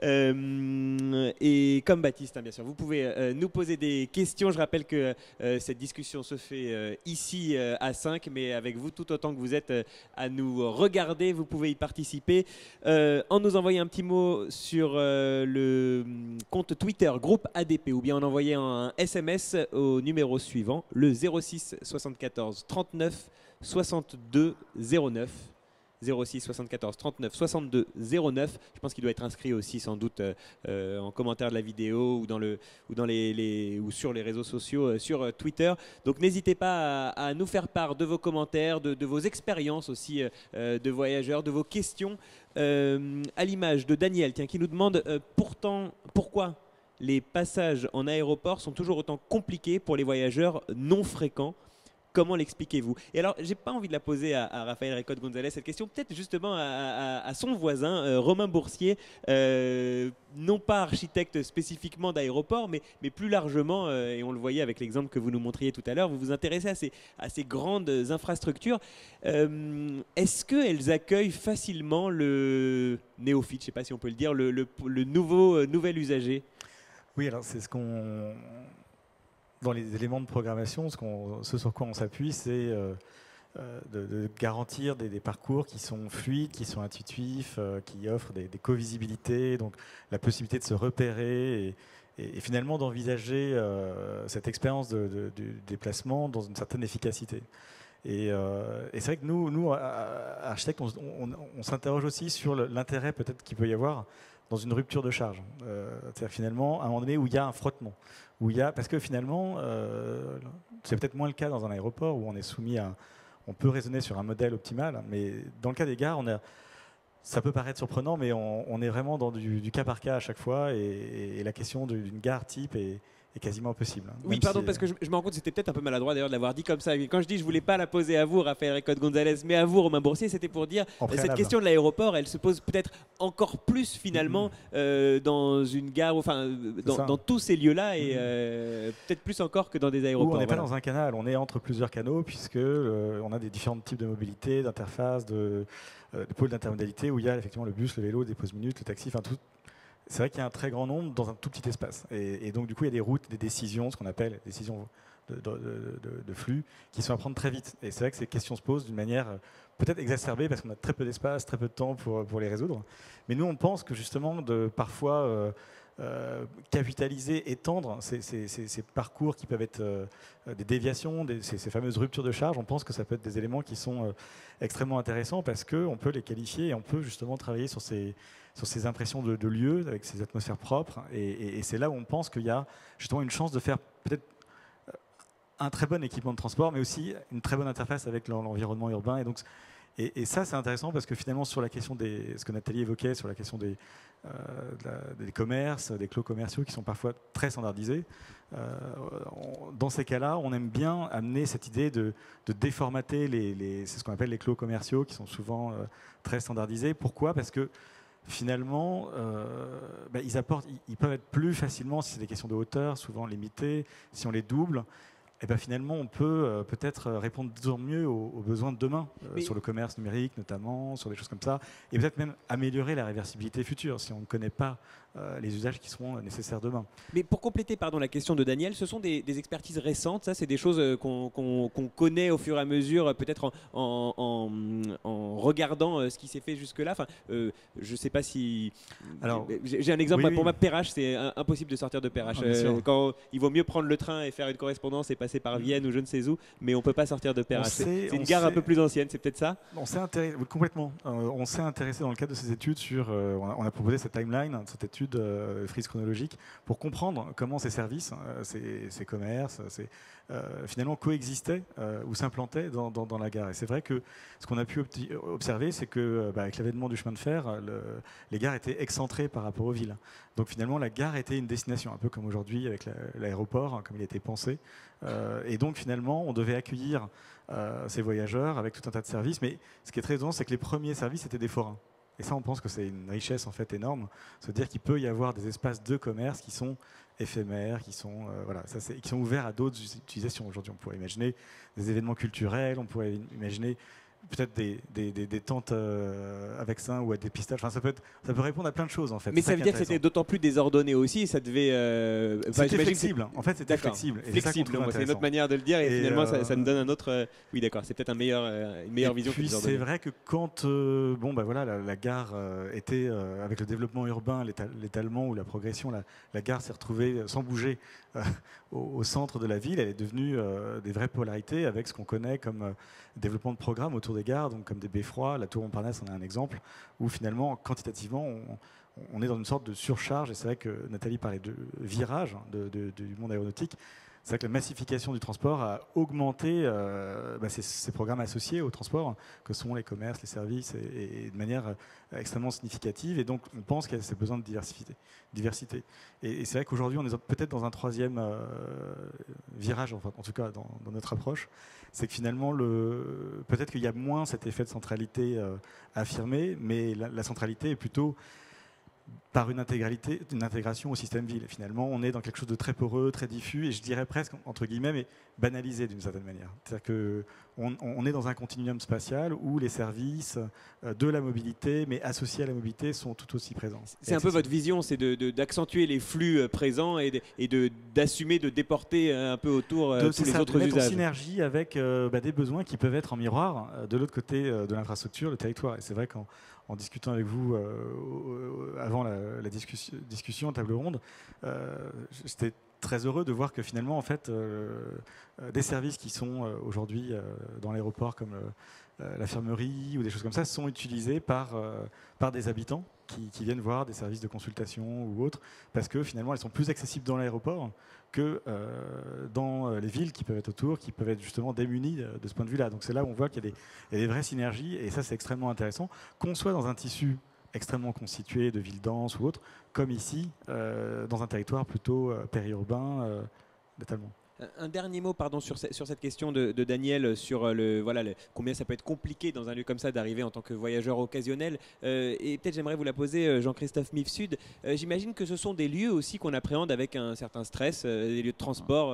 Et comme Baptiste, hein, bien sûr, vous pouvez nous poser des questions. Je rappelle que cette discussion se fait ici à 5, mais avec vous tout autant que vous êtes à nous regarder, vous pouvez y participer en nous envoyant un petit mot sur le compte Twitter groupe ADP ou bien en envoyant un SMS au numéro suivant, le 06 74 39 62 09. 06 74 39 62 09. Je pense qu'il doit être inscrit aussi sans doute en commentaire de la vidéo ou sur les réseaux sociaux, sur Twitter. Donc n'hésitez pas à nous faire part de vos commentaires, de vos expériences aussi de voyageurs, de vos questions. À l'image de Daniel qui nous demande pourquoi les passages en aéroport sont toujours autant compliqués pour les voyageurs non fréquents. Comment l'expliquez-vous? Et alors, j'ai pas envie de la poser à Raphaël Ricotte Gonzalez, cette question, peut-être justement à son voisin, Romain Boursier, non pas architecte spécifiquement d'aéroport, mais plus largement, et on le voyait avec l'exemple que vous nous montriez tout à l'heure, vous vous intéressez à ces grandes infrastructures. Est-ce qu'elles accueillent facilement le néophyte, je ne sais pas si on peut le dire, le nouvel usager? Oui, alors c'est dans les éléments de programmation, ce sur quoi on s'appuie, c'est de garantir des parcours qui sont fluides, qui sont intuitifs, qui offrent des co-visibilités, donc la possibilité de se repérer et finalement d'envisager cette expérience de déplacement dans une certaine efficacité. Et c'est vrai que nous architectes, on s'interroge aussi sur l'intérêt peut-être qu'il peut y avoir dans une rupture de charge. C'est-à-dire finalement, à un moment donné où il y a un frottement, parce que finalement, c'est peut-être moins le cas dans un aéroport où on est soumis on peut raisonner sur un modèle optimal, mais dans le cas des gares, ça peut paraître surprenant, mais on est vraiment dans du cas par cas à chaque fois, et la question d'une gare type est quasiment impossible. Oui, pardon, parce que je me rends compte que c'était peut-être un peu maladroit d'ailleurs de l'avoir dit comme ça. Quand je dis je voulais pas la poser à vous, Raphaël Ricotte Gonzalez, mais à vous, Romain Boursier, c'était pour dire cette question de l'aéroport, elle se pose peut-être encore plus finalement dans une gare, enfin dans tous ces lieux-là, et peut-être plus encore que dans des aéroports. On n'est pas dans un canal, on est entre plusieurs canaux, puisque on a des différents types de mobilité, d'interface, de pôles d'intermodalité, où il y a effectivement le bus, le vélo, des pauses minutes, le taxi, enfin tout. C'est vrai qu'il y a un très grand nombre dans un tout petit espace. Et donc, du coup, il y a des routes, des décisions, ce qu'on appelle des décisions de flux, qui sont à prendre très vite. Et c'est vrai que ces questions se posent d'une manière peut-être exacerbée, parce qu'on a très peu d'espace, très peu de temps pour les résoudre. Mais nous, on pense que justement, de parfois capitaliser, étendre ces parcours qui peuvent être des déviations, ces fameuses ruptures de charge, on pense que ça peut être des éléments qui sont extrêmement intéressants, parce qu'on peut les qualifier et on peut justement travailler sur ces impressions de lieux, avec ces atmosphères propres. Et c'est là où on pense qu'il y a justement une chance de faire peut-être un très bon équipement de transport, mais aussi une très bonne interface avec l'environnement urbain. Et ça, c'est intéressant parce que finalement, sur la question ce que Nathalie évoquait, sur la question des commerces, des clos commerciaux qui sont parfois très standardisés, dans ces cas-là, on aime bien amener cette idée de déformater c'est ce qu'on appelle les clos commerciaux, qui sont souvent très standardisés. Pourquoi? Parce que finalement, ils peuvent être plus facilement, si c'est des questions de hauteur, souvent limitées, si on les double, et ben finalement, on peut peut-être répondre toujours mieux aux besoins de demain, sur le commerce numérique notamment, sur des choses comme ça, et peut-être même améliorer la réversibilité future si on ne connaît pas les usages qui seront nécessaires demain. Mais pour compléter la question de Daniel, ce sont des expertises récentes, ça c'est des choses qu'on connaît au fur et à mesure, peut-être en regardant ce qui s'est fait jusque-là. Enfin, je ne sais pas si... Alors, j'ai un exemple, pour moi, Perrache, c'est impossible de sortir de Perrache. Quand il vaut mieux prendre le train et faire une correspondance et passer par Vienne ou je ne sais où, mais on ne peut pas sortir de Perrache. C'est une gare un peu plus ancienne, c'est peut-être ça? On s'est intéressé, complètement. On s'est intéressé dans le cadre de ces études sur... on a proposé cette timeline, cette étude frise chronologique, pour comprendre comment ces services, ces commerces, finalement coexistaient ou s'implantaient dans la gare. Et c'est vrai que ce qu'on a pu observer, c'est que avec l'avènement du chemin de fer, les gares étaient excentrées par rapport aux villes. Donc finalement, la gare était une destination, un peu comme aujourd'hui avec l'aéroport, comme il a été pensé. Et donc finalement, on devait accueillir ces voyageurs avec tout un tas de services. Mais ce qui est très étonnant, c'est que les premiers services étaient des forains. Et ça, on pense que c'est une richesse en fait énorme, se dire qu'il peut y avoir des espaces de commerce qui sont éphémères, qui sont, qui sont ouverts à d'autres utilisations. Aujourd'hui, on pourrait imaginer des événements culturels, on pourrait imaginer peut-être des tentes à vaccins ou à dépistage. Enfin, ça peut répondre à plein de choses en fait. Mais ça veut dire que c'était d'autant plus désordonné aussi. Ça devait. C'était flexible. En fait, c'était flexible. Flexible. C'est une autre manière de le dire. Et finalement, ça nous donne un autre. Oui, d'accord. C'est peut-être une meilleure vision. Puis c'est vrai que quand la gare était avec le développement urbain, l'étalement ou la progression, la gare s'est retrouvée sans bouger au centre de la ville. Elle est devenue des vraies polarités avec ce qu'on connaît comme développement de programmes autour des gares, donc comme des beffrois. La tour Montparnasse en est un exemple où finalement, quantitativement, on est dans une sorte de surcharge. Et c'est vrai que Nathalie parlait de virage du monde aéronautique. C'est vrai que la massification du transport a augmenté ces programmes associés au transport, que sont les commerces, les services, et de manière extrêmement significative. Et donc, on pense qu'il y a ces besoins de diversité. Et c'est vrai qu'aujourd'hui, on est peut-être dans un troisième virage, enfin, en tout cas dans notre approche. C'est que finalement, peut-être qu'il y a moins cet effet de centralité affirmé, mais la centralité est plutôt par une intégration au système ville. Et finalement, on est dans quelque chose de très poreux, très diffus, et je dirais presque, entre guillemets, mais banalisé d'une certaine manière. C'est-à-dire qu'on est dans un continuum spatial où les services de la mobilité, mais associés à la mobilité, sont tout aussi présents. C'est un peu votre vision, c'est d'accentuer les flux présents et d'assumer de déporter un peu autour tous les autres usages. En synergie avec des besoins qui peuvent être en miroir de l'autre côté de l'infrastructure, le territoire. Et c'est vrai qu'en discutant avec vous avant la discussion, table ronde, j'étais très heureux de voir que finalement, en fait, des services qui sont aujourd'hui dans l'aéroport, comme l'infirmerie ou des choses comme ça, sont utilisés par des habitants qui viennent voir des services de consultation ou autres, parce que finalement, elles sont plus accessibles dans l'aéroport que dans les villes qui peuvent être autour, qui peuvent être justement démunies de ce point de vue-là. Donc c'est là où on voit qu'il y a des vraies synergies, et ça, c'est extrêmement intéressant, qu'on soit dans un tissu extrêmement constitué de villes denses ou autres, comme ici, dans un territoire plutôt périurbain, d'étalement. Un dernier mot sur cette question de Daniel, sur combien ça peut être compliqué dans un lieu comme ça d'arriver en tant que voyageur occasionnel. Et peut-être j'aimerais vous la poser, Jean-Christophe Mifsud. J'imagine que ce sont des lieux aussi qu'on appréhende avec un certain stress, des lieux de transport.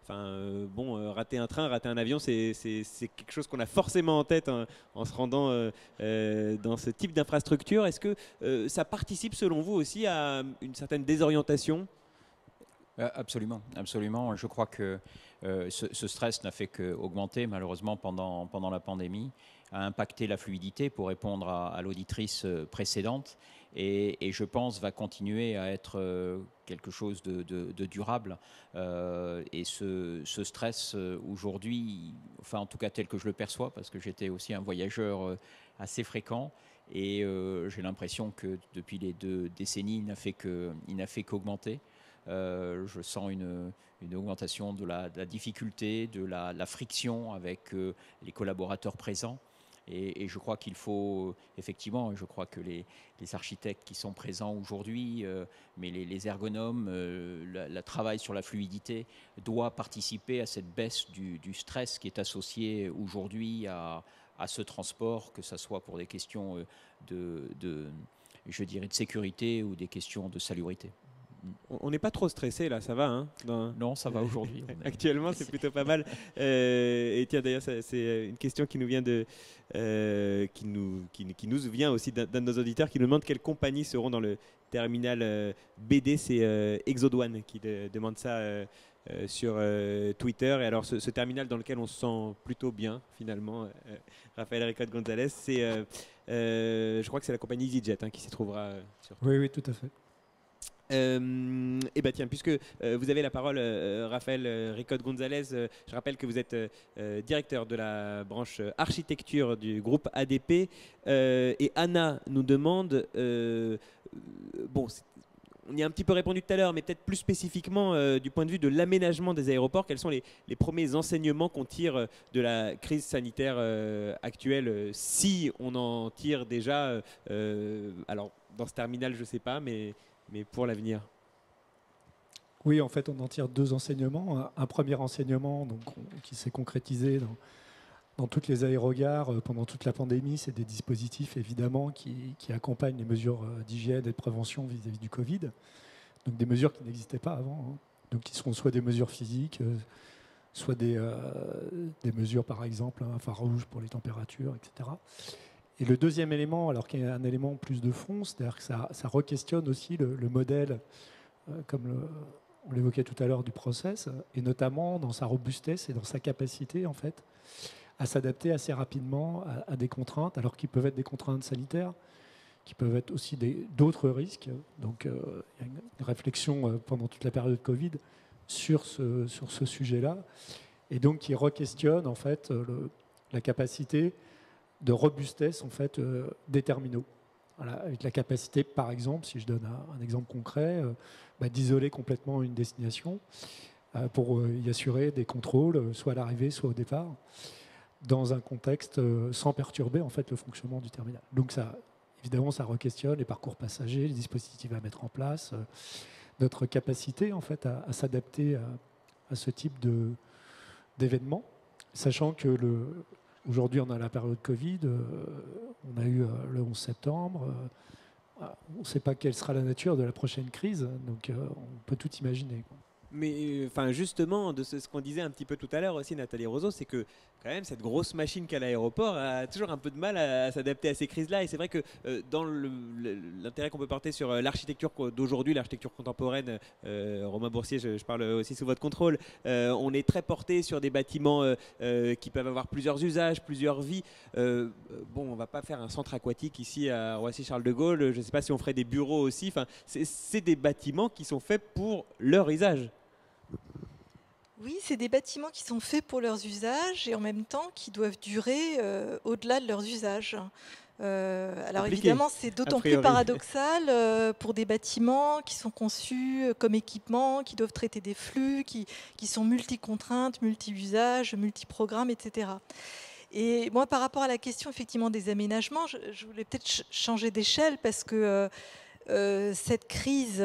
Rater un train, rater un avion, c'est quelque chose qu'on a forcément en tête en se rendant dans ce type d'infrastructure. Est-ce que ça participe selon vous aussi à une certaine désorientation ? Absolument, absolument. Je crois que ce stress n'a fait qu'augmenter malheureusement pendant la pandémie, a impacté la fluidité, pour répondre à l'auditrice précédente, et je pense va continuer à être quelque chose de durable. Et ce stress aujourd'hui, enfin en tout cas tel que je le perçois, parce que j'étais aussi un voyageur assez fréquent, et j'ai l'impression que depuis les 2 décennies, il n'a fait qu'augmenter. Je sens une augmentation de la difficulté, de la friction avec les collaborateurs présents. Et je crois qu'il faut, effectivement, je crois que les architectes qui sont présents aujourd'hui, mais les ergonomes, le travail sur la fluidité doit participer à cette baisse du stress qui est associé aujourd'hui à ce transport, que ce soit pour des questions de sécurité ou des questions de salubrité. On n'est pas trop stressé là, ça va hein, Non, ça va aujourd'hui. Actuellement, c'est plutôt pas mal. Et tiens, d'ailleurs, c'est une question qui nous vient qui nous vient aussi d'un de nos auditeurs qui nous demande quelles compagnies seront dans le terminal BD. C'est Exode1 qui demande ça sur Twitter. Et alors, ce terminal dans lequel on se sent plutôt bien, finalement, Raphaël Ricotte Gonzalez, c'est, je crois que c'est la compagnie EasyJet qui s'y trouvera sur. Oui, tout à fait. Et tiens, puisque vous avez la parole, Raphaël Ricotte Gonzalez, je rappelle que vous êtes directeur de la branche architecture du groupe ADP. Et Anna nous demande, on y a un petit peu répondu tout à l'heure, mais peut-être plus spécifiquement du point de vue de l'aménagement des aéroports, quels sont les premiers enseignements qu'on tire de la crise sanitaire actuelle, si on en tire déjà, alors dans ce terminal, je ne sais pas, mais pour l'avenir? Oui, en fait, on en tire 2 enseignements. Un premier enseignement qui s'est concrétisé dans toutes les aérogares pendant toute la pandémie, c'est des dispositifs évidemment qui accompagnent les mesures d'hygiène et de prévention vis-à-vis du Covid. Donc des mesures qui n'existaient pas avant. Donc qui seront soit des mesures physiques, soit des mesures par exemple, un phare rouge pour les températures, etc. Et le deuxième élément, alors qu'il y a un élément plus de fond, c'est-à-dire que ça re-questionne aussi le modèle, comme on l'évoquait tout à l'heure, du process, et notamment dans sa robustesse et dans sa capacité en fait à s'adapter assez rapidement à des contraintes, alors qu'ils peuvent être des contraintes sanitaires, qui peuvent être aussi d'autres risques. Donc il y a une réflexion pendant toute la période Covid sur ce sujet-là, et donc qui re-questionne en fait la capacité de robustesse en fait, des terminaux. Voilà, avec la capacité, par exemple, si je donne un exemple concret, d'isoler complètement une destination pour y assurer des contrôles, soit à l'arrivée, soit au départ, dans un contexte sans perturber en fait, le fonctionnement du terminal. Donc ça, évidemment, ça re-questionne les parcours passagers, les dispositifs à mettre en place, notre capacité en fait, à s'adapter à ce type d'événements, sachant que aujourd'hui, on a la période Covid, on a eu le 11 septembre. On ne sait pas quelle sera la nature de la prochaine crise, donc on peut tout imaginer. Mais justement, de ce qu'on disait un petit peu tout à l'heure aussi, Nathalie Roseau, c'est que quand même cette grosse machine qu'à l'aéroport a toujours un peu de mal à s'adapter à ces crises-là. Et c'est vrai que dans l'intérêt qu'on peut porter sur l'architecture d'aujourd'hui, l'architecture contemporaine, Romain Boursier, je parle aussi sous votre contrôle, on est très porté sur des bâtiments qui peuvent avoir plusieurs usages, plusieurs vies. On ne va pas faire un centre aquatique ici à Roissy-Charles de Gaulle. Je ne sais pas si on ferait des bureaux aussi. C'est des bâtiments qui sont faits pour leur usage. Oui, c'est des bâtiments qui sont faits pour leurs usages et en même temps qui doivent durer au-delà de leurs usages. Alors évidemment, c'est d'autant plus paradoxal pour des bâtiments qui sont conçus comme équipements, qui doivent traiter des flux, qui sont multi-contraintes, multi-usages, multi-programmes, etc. Et moi, par rapport à la question effectivement des aménagements, je voulais peut-être changer d'échelle parce que cette crise...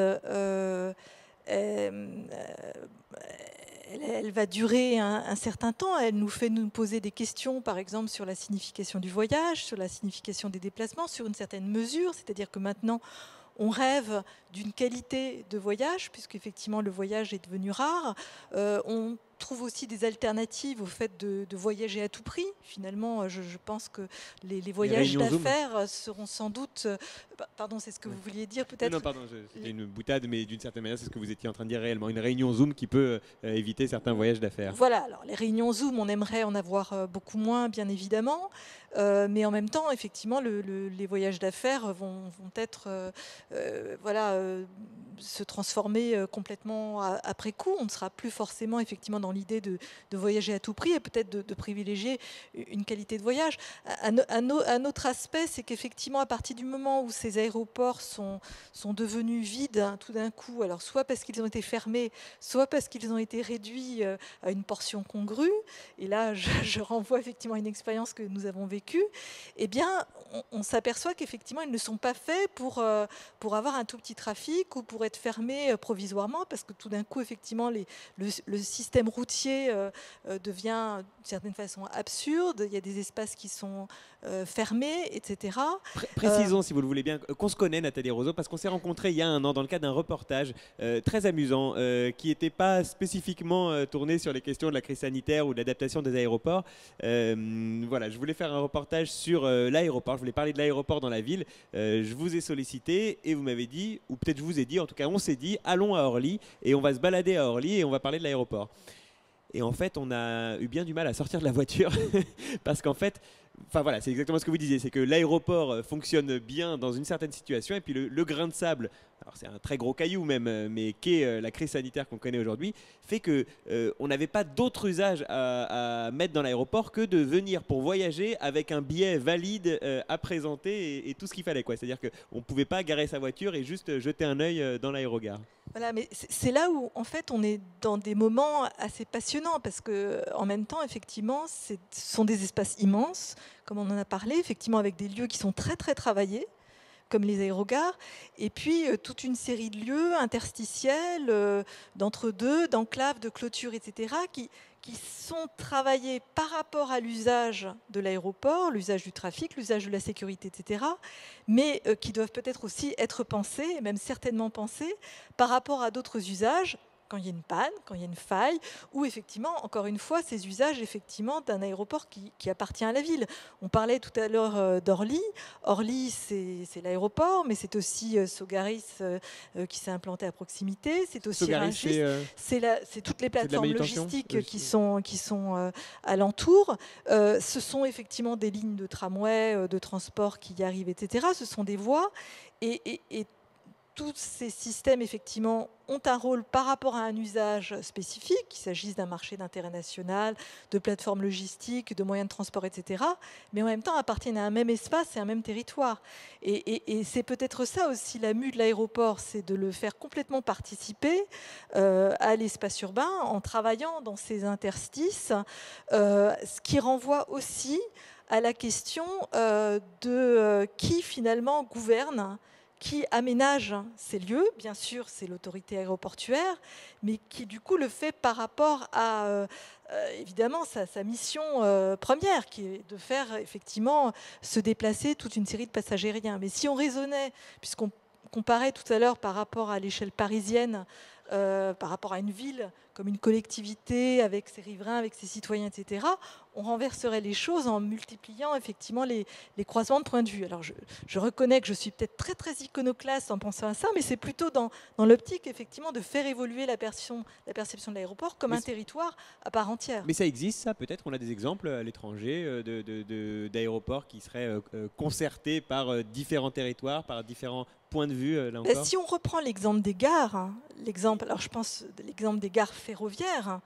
elle va durer un certain temps. Elle nous fait nous poser des questions, par exemple, sur la signification du voyage, sur la signification des déplacements, sur une certaine mesure. C'est-à-dire que maintenant, on rêve d'une qualité de voyage, puisqu'effectivement, le voyage est devenu rare. On trouve aussi des alternatives au fait de voyager à tout prix. Finalement, je pense que les voyages d'affaires seront sans doute... Pardon, c'est ce que vous vouliez dire peut-être? Non, pardon, c'était une boutade, mais d'une certaine manière, c'est ce que vous étiez en train de dire réellement. Une réunion Zoom qui peut éviter certains voyages d'affaires. Voilà, alors les réunions Zoom, on aimerait en avoir beaucoup moins, bien évidemment. Mais en même temps, effectivement, les voyages d'affaires vont être... se transformer complètement après coup. On ne sera plus forcément effectivement dans l'idée de voyager à tout prix et peut-être de privilégier une qualité de voyage. Un autre aspect, c'est qu'effectivement, à partir du moment où ces aéroports sont devenus vides tout d'un coup, alors soit parce qu'ils ont été fermés, soit parce qu'ils ont été réduits à une portion congrue, et là je renvoie effectivement à une expérience que nous avons vécue, eh bien on s'aperçoit qu'effectivement ils ne sont pas faits pour avoir un tout petit trafic ou pour être fermés provisoirement, parce que tout d'un coup effectivement le système routier devient d'une certaine façon absurde. Il y a des espaces qui sont fermés, etc. Précisons, si vous le voulez bien, qu'on se connaît, Nathalie Roseau, parce qu'on s'est rencontrés il y a un an dans le cadre d'un reportage très amusant qui n'était pas spécifiquement tourné sur les questions de la crise sanitaire ou de l'adaptation des aéroports. Voilà, je voulais faire un reportage sur l'aéroport, je voulais parler de l'aéroport dans la ville. Je vous ai sollicité et vous m'avez dit, ou peut-être je vous ai dit, en tout cas on s'est dit, allons à Orly et on va se balader à Orly et on va parler de l'aéroport. Et en fait, on a eu bien du mal à sortir de la voiture parce qu'en fait, enfin voilà, c'est exactement ce que vous disiez, c'est que l'aéroport fonctionne bien dans une certaine situation et puis le grain de sable, alors c'est un très gros caillou même, mais qu'est la crise sanitaire qu'on connaît aujourd'hui, fait que on n'avait pas d'autre usage à mettre dans l'aéroport que de venir pour voyager avec un billet valide à présenter et tout ce qu'il fallait, quoi. C'est-à-dire qu'on ne pouvait pas garer sa voiture et juste jeter un œil dans l'aérogare. Voilà, mais c'est là où en fait on est dans des moments assez passionnants parce que en même temps effectivement ce sont des espaces immenses comme on en a parlé, effectivement avec des lieux qui sont très très travaillés comme les aérogares, et puis toute une série de lieux interstitiels, d'entre-deux, d'enclaves, de clôtures, etc., qui sont travaillés par rapport à l'usage de l'aéroport, l'usage du trafic, l'usage de la sécurité, etc., mais qui doivent peut-être aussi être pensés, et même certainement pensés, par rapport à d'autres usages, quand il y a une panne, quand il y a une faille, ou effectivement, encore une fois, ces usages effectivement d'un aéroport qui appartient à la ville. On parlait tout à l'heure d'Orly. Orly, c'est l'aéroport, mais c'est aussi Sogaris qui s'est implanté à proximité. C'est aussi Rungis. C'est toutes les plateformes logistiques qui sont alentour. Ce sont effectivement des lignes de tramway, de transport qui y arrivent, etc. Ce sont des voies et tous ces systèmes, effectivement, ont un rôle par rapport à un usage spécifique, qu'il s'agisse d'un marché d'intérêt national, de plateformes logistiques, de moyens de transport, etc., mais en même temps appartiennent à un même espace et à un même territoire. Et c'est peut-être ça aussi la mue de l'aéroport, c'est de le faire complètement participer à l'espace urbain en travaillant dans ces interstices, ce qui renvoie aussi à la question de qui finalement gouverne, qui aménage ces lieux. Bien sûr, c'est l'autorité aéroportuaire, mais qui du coup le fait par rapport à évidemment sa mission première, qui est de faire effectivement se déplacer toute une série de passagers aériens. Mais si on raisonnait, puisqu'on comparait tout à l'heure par rapport à l'échelle parisienne, par rapport à une ville comme une collectivité avec ses riverains, avec ses citoyens, etc., on renverserait les choses en multipliant effectivement les croisements de points de vue. Alors je reconnais que je suis peut-être très très iconoclaste en pensant à ça, mais c'est plutôt dans l'optique effectivement de faire évoluer la perception de l'aéroport comme un territoire à part entière. Mais ça existe, ça peut-être? On a des exemples à l'étranger d'aéroports qui seraient concertés par différents territoires, par différents points de vue là encore. Si on reprend l'exemple des gares, alors je pense l'exemple des gares ferroviaires,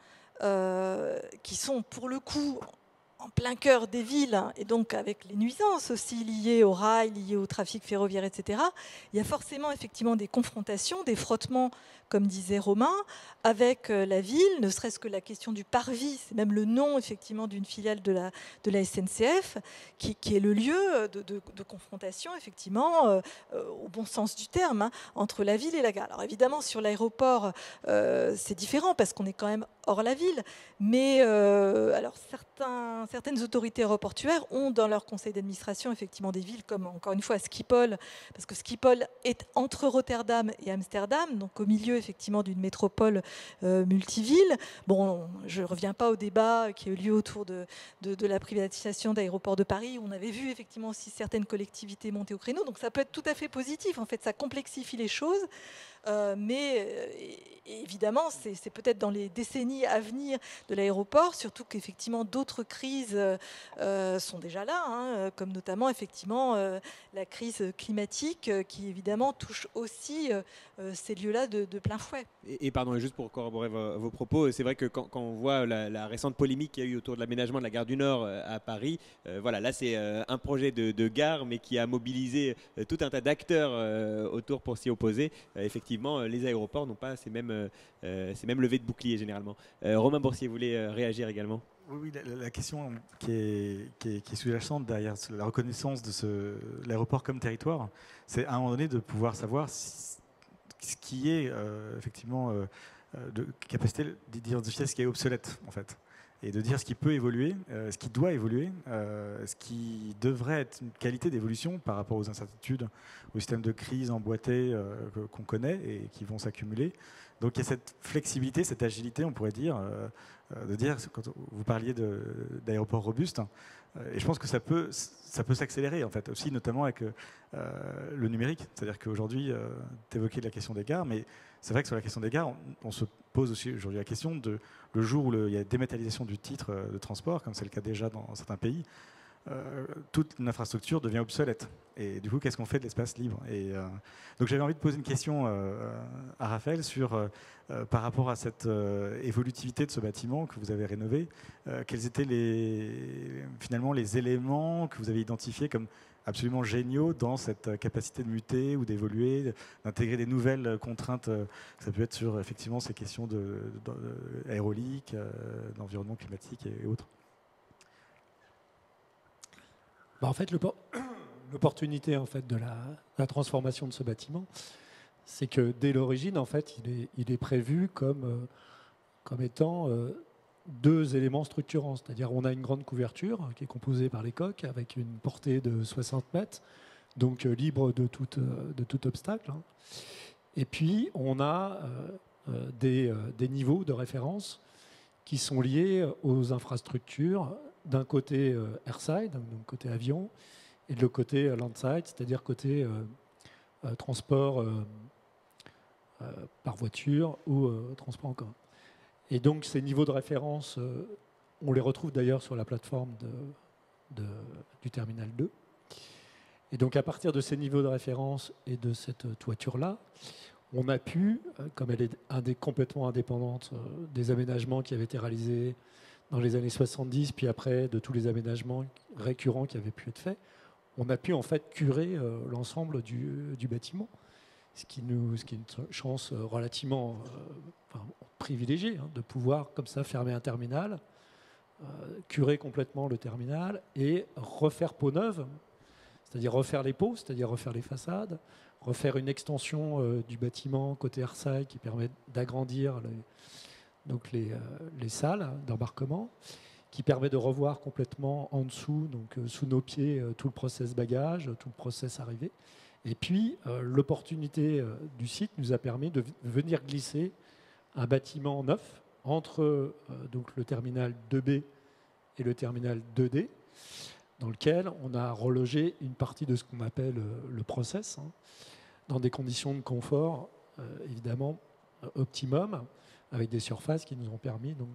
qui sont pour le coup en plein cœur des villes, et donc avec les nuisances aussi liées au rail, liées au trafic ferroviaire, etc., il y a forcément effectivement des confrontations, des frottements, comme disait Romain, avec la ville, ne serait-ce que la question du parvis, c'est même le nom effectivement d'une filiale de la SNCF, qui est le lieu de confrontation effectivement, au bon sens du terme, entre la ville et la gare. Alors évidemment sur l'aéroport c'est différent parce qu'on est quand même hors la ville, mais alors certaines autorités aéroportuaires ont dans leur conseil d'administration effectivement des villes comme encore une fois Schiphol, parce que Schiphol est entre Rotterdam et Amsterdam, donc au milieu effectivement d'une métropole multiville. Bon, je ne reviens pas au débat qui a eu lieu autour de la privatisation d'Aéroports de Paris, où on avait vu effectivement aussi certaines collectivités monter au créneau, donc ça peut être tout à fait positif, en fait ça complexifie les choses, mais évidemment c'est peut-être dans les décennies à venir de l'aéroport, surtout qu'effectivement d'autres crises sont déjà là, comme notamment effectivement la crise climatique qui évidemment touche aussi ces lieux-là de plein fouet. Et pardon, juste pour corroborer vos propos, c'est vrai que quand on voit la récente polémique qu'il y a eu autour de l'aménagement de la gare du Nord à Paris, voilà, là c'est un projet de gare, mais qui a mobilisé tout un tas d'acteurs autour pour s'y opposer. Effectivement, les aéroports n'ont pas ces mêmes levées de boucliers généralement. Romain Boursier voulait réagir également. Oui, la question qui est sous-jacente derrière la reconnaissance de l'aéroport comme territoire, c'est à un moment donné de pouvoir savoir ce qui est effectivement capacité d'identifier ce qui est obsolète, en fait, et de dire ce qui peut évoluer, ce qui doit évoluer, ce qui devrait être une qualité d'évolution par rapport aux incertitudes, aux systèmes de crise emboîtés qu'on connaît et qui vont s'accumuler. Donc il y a cette flexibilité, cette agilité, on pourrait dire, de dire, quand vous parliez d'aéroports robustes, et je pense que ça peut s'accélérer, en fait, aussi notamment avec le numérique. C'est-à-dire qu'aujourd'hui, tu évoquais la question des gares, mais c'est vrai que sur la question des gares, on se pose aussi aujourd'hui la question de le jour où il y a dématérialisation du titre de transport, comme c'est le cas déjà dans certains pays, toute l'infrastructure devient obsolète. Et du coup, qu'est-ce qu'on fait de l'espace libre? Et donc j'avais envie de poser une question à Raphaël sur, par rapport à cette évolutivité de ce bâtiment que vous avez rénové, quels étaient finalement les éléments que vous avez identifiés comme absolument géniaux dans cette capacité de muter ou d'évoluer, d'intégrer des nouvelles contraintes. Ça peut être sur effectivement ces questions aéroliques, d'environnement climatique et autres. En fait, l'opportunité en fait, de la transformation de ce bâtiment, c'est que dès l'origine, en fait, il est prévu comme étant deux éléments structurants. C'est-à-dire on a une grande couverture qui est composée par les coques avec une portée de 60 mètres, donc libre de tout obstacle. Et puis on a des niveaux de référence qui sont liés aux infrastructures, d'un côté airside, donc côté avion, et de l'autre côté landside, c'est-à-dire côté transport par voiture ou transport en commun. Et donc ces niveaux de référence, on les retrouve d'ailleurs sur la plateforme du terminal 2. Et donc à partir de ces niveaux de référence et de cette toiture-là, on a pu, comme elle est complètement indépendante des aménagements qui avaient été réalisés dans les années 70, puis après de tous les aménagements récurrents qui avaient pu être faits, on a pu en fait curer l'ensemble du bâtiment, ce qui est une chance relativement privilégiée, de pouvoir comme ça fermer un terminal, curer complètement le terminal et refaire peau neuve, c'est-à-dire refaire les pots, c'est-à-dire refaire les façades, refaire une extension du bâtiment côté airside qui permet d'agrandir les salles d'embarquement, qui permet de revoir complètement en dessous, donc sous nos pieds, tout le process bagage, tout le process arrivée. Et puis, l'opportunité du site nous a permis de venir glisser un bâtiment neuf entre donc le terminal 2B et le terminal 2D, dans lequel on a relogé une partie de ce qu'on appelle le process, dans des conditions de confort, évidemment, optimum, avec des surfaces qui nous ont permis donc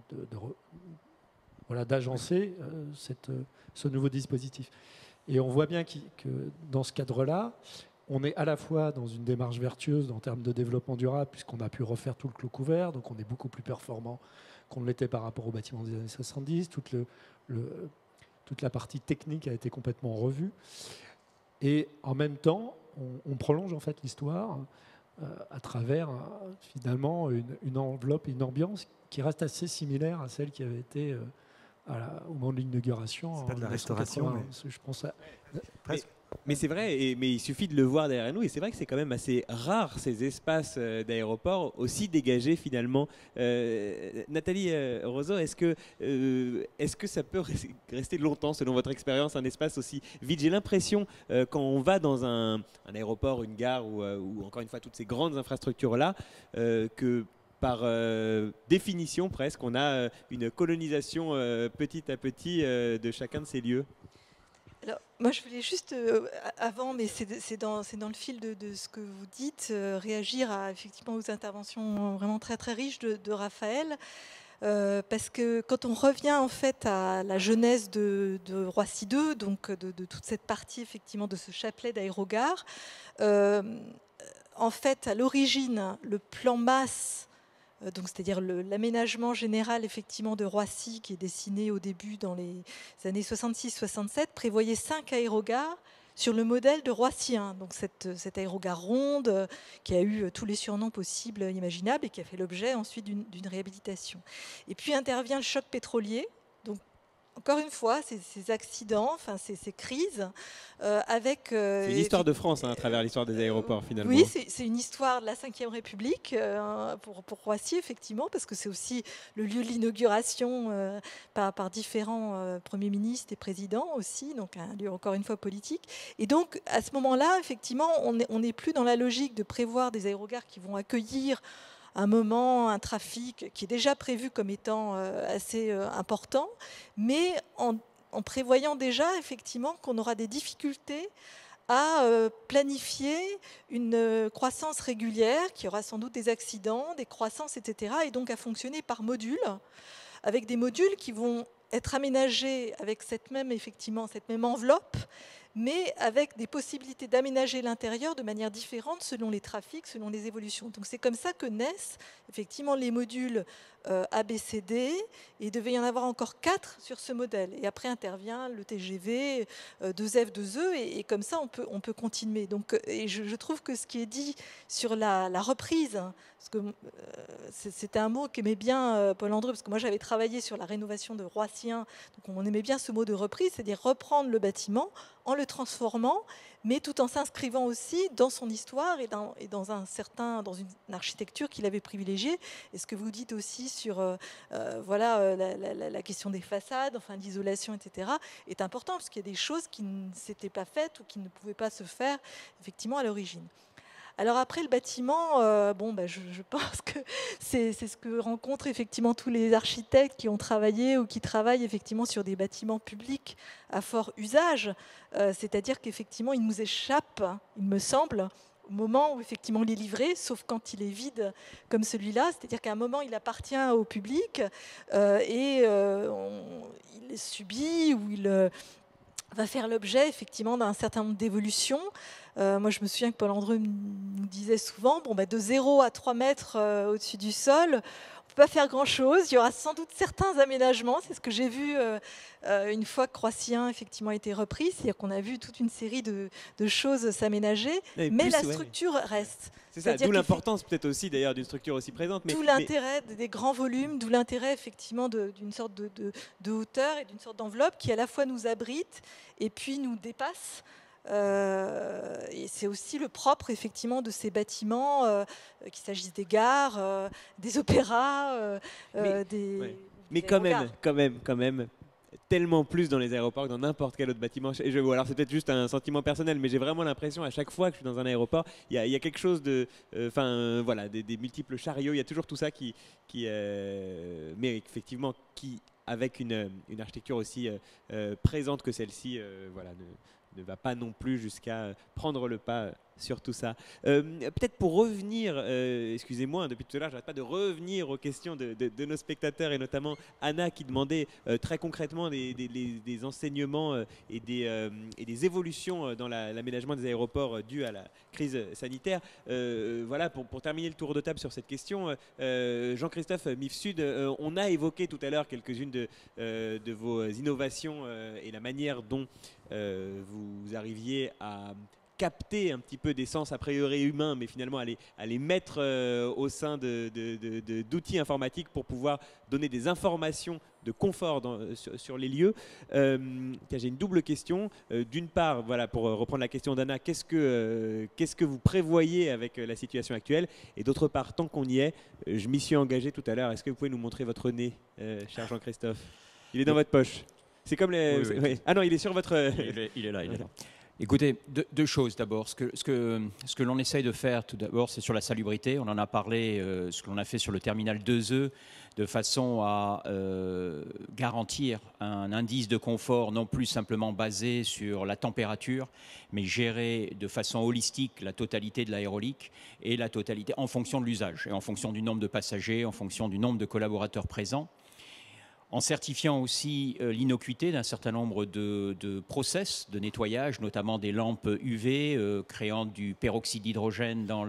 d'agencer ce nouveau dispositif. Et on voit bien que dans ce cadre-là, on est à la fois dans une démarche vertueuse en termes de développement durable, puisqu'on a pu refaire tout le clos couvert, donc on est beaucoup plus performant qu'on ne l'était par rapport au bâtiment des années 70. Toute la partie technique a été complètement revue. Et en même temps, on prolonge en fait l'histoire à travers finalement une enveloppe et une ambiance qui reste assez similaire à celle qui avait été au moment de l'inauguration. C'est pas de la restauration, mais... je pense à... Mais c'est vrai, mais il suffit de le voir derrière nous, et c'est vrai que c'est quand même assez rare ces espaces d'aéroport aussi dégagés finalement. Nathalie Roseau, est-ce que ça peut rester longtemps, selon votre expérience, un espace aussi vide? J'ai l'impression, quand on va dans un aéroport, une gare ou encore une fois toutes ces grandes infrastructures-là, que par définition presque, on a une colonisation petit à petit de chacun de ces lieux. Alors, moi, je voulais juste, avant, mais c'est dans le fil de ce que vous dites, réagir effectivement aux interventions vraiment très très riches de Raphaël, parce que quand on revient en fait à la genèse de Roissy 2, donc de toute cette partie effectivement de ce chapelet d'aérogare, en fait, à l'origine, le plan masse, donc c'est-à-dire l'aménagement général effectivement de Roissy qui est dessiné au début dans les années 66-67 prévoyait 5 aérogares sur le modèle de Roissy 1, donc cette aérogare ronde qui a eu tous les surnoms possibles imaginables et qui a fait l'objet ensuite d'une réhabilitation. Et puis intervient le choc pétrolier, donc encore une fois, ces accidents, enfin ces crises, avec... c'est une histoire de France, à travers l'histoire des aéroports, finalement. Oui, c'est une histoire de la Ve République, pour Roissy, effectivement, parce que c'est aussi le lieu de l'inauguration par différents premiers ministres et présidents aussi, donc un lieu, encore une fois, politique. Et donc, à ce moment-là, effectivement, on n'est plus dans la logique de prévoir des aérogares qui vont accueillir un moment, un trafic qui est déjà prévu comme étant assez important, mais en prévoyant déjà effectivement qu'on aura des difficultés à planifier une croissance régulière, qui aura sans doute des accidents, des croissances, etc., et donc à fonctionner par modules, avec des modules qui vont être aménagés avec cette même enveloppe, mais avec des possibilités d'aménager l'intérieur de manière différente selon les trafics, selon les évolutions. Donc c'est comme ça que naissent effectivement les modules ABCD, et il devait y en avoir encore 4 sur ce modèle. Et après intervient le TGV, 2F, 2E, et comme ça on peut continuer. Donc, et je trouve que ce qui est dit sur la reprise, parce que c'était un mot qu'aimait bien Paul Andreu, parce que moi j'avais travaillé sur la rénovation de Roissien, donc on aimait bien ce mot de reprise, c'est-à-dire reprendre le bâtiment en le transformant, mais tout en s'inscrivant aussi dans son histoire et dans une architecture qu'il avait privilégiée. Et ce que vous dites aussi sur la question des façades, enfin l'isolation, etc., est important, parce qu'il y a des choses qui ne s'étaient pas faites ou qui ne pouvaient pas se faire effectivement à l'origine. Alors après le bâtiment, je pense que c'est ce que rencontrent effectivement tous les architectes qui ont travaillé ou qui travaillent effectivement sur des bâtiments publics à fort usage. C'est-à-dire qu'effectivement, il nous échappe, il me semble, au moment où effectivement il est livré, sauf quand il est vide comme celui-là. C'est-à-dire qu'à un moment, il appartient au public il est subi ou il va faire l'objet effectivement d'un certain nombre d'évolutions. Moi, je me souviens que Paul Andreu nous disait souvent, de 0 à 3 mètres au-dessus du sol, on ne peut pas faire grand-chose. Il y aura sans doute certains aménagements. C'est ce que j'ai vu une fois que Roissien effectivement a été repris. C'est-à-dire qu'on a vu toute une série de choses s'aménager, mais la structure reste. C'est ça, d'où l'importance peut-être aussi d'ailleurs d'une structure aussi présente. D'où l'intérêt des grands volumes, d'où l'intérêt effectivement d'une sorte de hauteur et d'une sorte d'enveloppe qui à la fois nous abrite et puis nous dépasse. Et c'est aussi le propre effectivement de ces bâtiments, qu'il s'agisse des gares, des opéras, mais quand même tellement plus dans les aéroports que dans n'importe quel autre bâtiment. Alors c'est peut-être juste un sentiment personnel, mais j'ai vraiment l'impression à chaque fois que je suis dans un aéroport, il y a quelque chose de, des multiples chariots, il y a toujours tout ça mais effectivement qui avec une architecture aussi présente que celle-ci, ne va pas non plus jusqu'à prendre le pas sur tout ça. Peut-être pour revenir, excusez-moi, depuis tout à l'heure, je n'arrête pas de revenir aux questions de nos spectateurs, et notamment Anna qui demandait très concrètement des enseignements et des évolutions dans l'aménagement des aéroports dû à la crise sanitaire. Pour terminer le tour de table sur cette question, Jean-Christophe MIFSUD, on a évoqué tout à l'heure quelques-unes de vos innovations et la manière dont vous arriviez à capter un petit peu des sens a priori humains, mais finalement à les mettre au sein d'outils informatiques pour pouvoir donner des informations de confort sur les lieux. J'ai une double question. D'une part, pour reprendre la question d'Anna, qu'est-ce que vous prévoyez avec la situation actuelle? Et d'autre part, tant qu'on y est, je m'y suis engagé tout à l'heure, est-ce que vous pouvez nous montrer votre nez, cher Jean-Christophe? Il est dans votre poche. C'est comme les... Oui. Ah non, il est sur votre... Il est là. Écoutez, deux choses d'abord. Ce que l'on essaye de faire tout d'abord, c'est sur la salubrité. On en a parlé, ce que l'on a fait sur le terminal 2E, de façon à garantir un indice de confort non plus simplement basé sur la température, mais gérer de façon holistique la totalité de l'aérolique et la totalité en fonction de l'usage, et en fonction du nombre de passagers, en fonction du nombre de collaborateurs présents, en certifiant aussi l'innocuité d'un certain nombre de process de nettoyage, notamment des lampes UV, créant du peroxyde d'hydrogène dans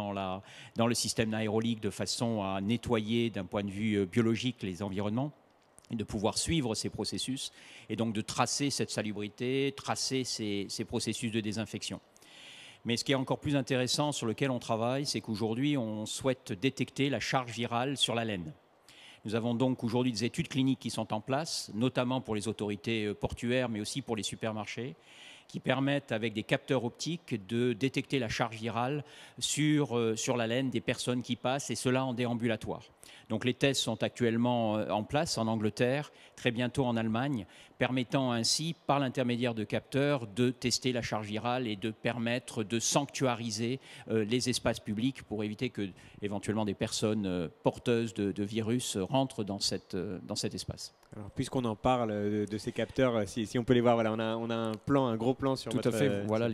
le système aérolique de façon à nettoyer d'un point de vue biologique les environnements, et de pouvoir suivre ces processus, et donc de tracer cette salubrité, tracer ces processus de désinfection. Mais ce qui est encore plus intéressant, sur lequel on travaille, c'est qu'aujourd'hui, on souhaite détecter la charge virale sur la laine. Nous avons donc aujourd'hui des études cliniques qui sont en place, notamment pour les autorités portuaires, mais aussi pour les supermarchés, qui permettent, avec des capteurs optiques, de détecter la charge virale sur la laine des personnes qui passent, et cela en déambulatoire. Donc les tests sont actuellement en place en Angleterre, très bientôt en Allemagne, permettant ainsi, par l'intermédiaire de capteurs, de tester la charge virale et de permettre de sanctuariser les espaces publics pour éviter que, éventuellement, des personnes porteuses de virus rentrent dans cet espace. Alors, puisqu'on en parle de ces capteurs, si on peut les voir, voilà, on a un gros plan sur votre... Tout à fait, voilà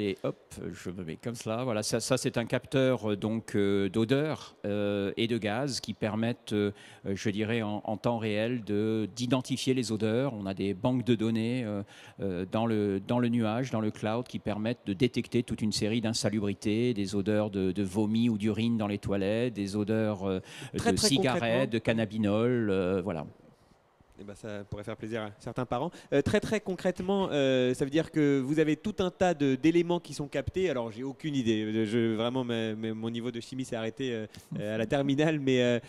je me mets comme cela. Voilà, ça c'est un capteur d'odeur et de gaz qui permettent, je dirais, en temps réel d'identifier les odeurs. On a des banques de données dans le nuage, dans le cloud, qui permettent de détecter toute une série d'insalubrités, des odeurs de vomi ou d'urine dans les toilettes, des odeurs de cigarettes, de cannabinol, voilà. Eh ben, ça pourrait faire plaisir à certains parents. Très concrètement, ça veut dire que vous avez tout un tas d'éléments qui sont captés. Alors, j'ai aucune idée. Vraiment, mon niveau de chimie s'est arrêté à la terminale, mais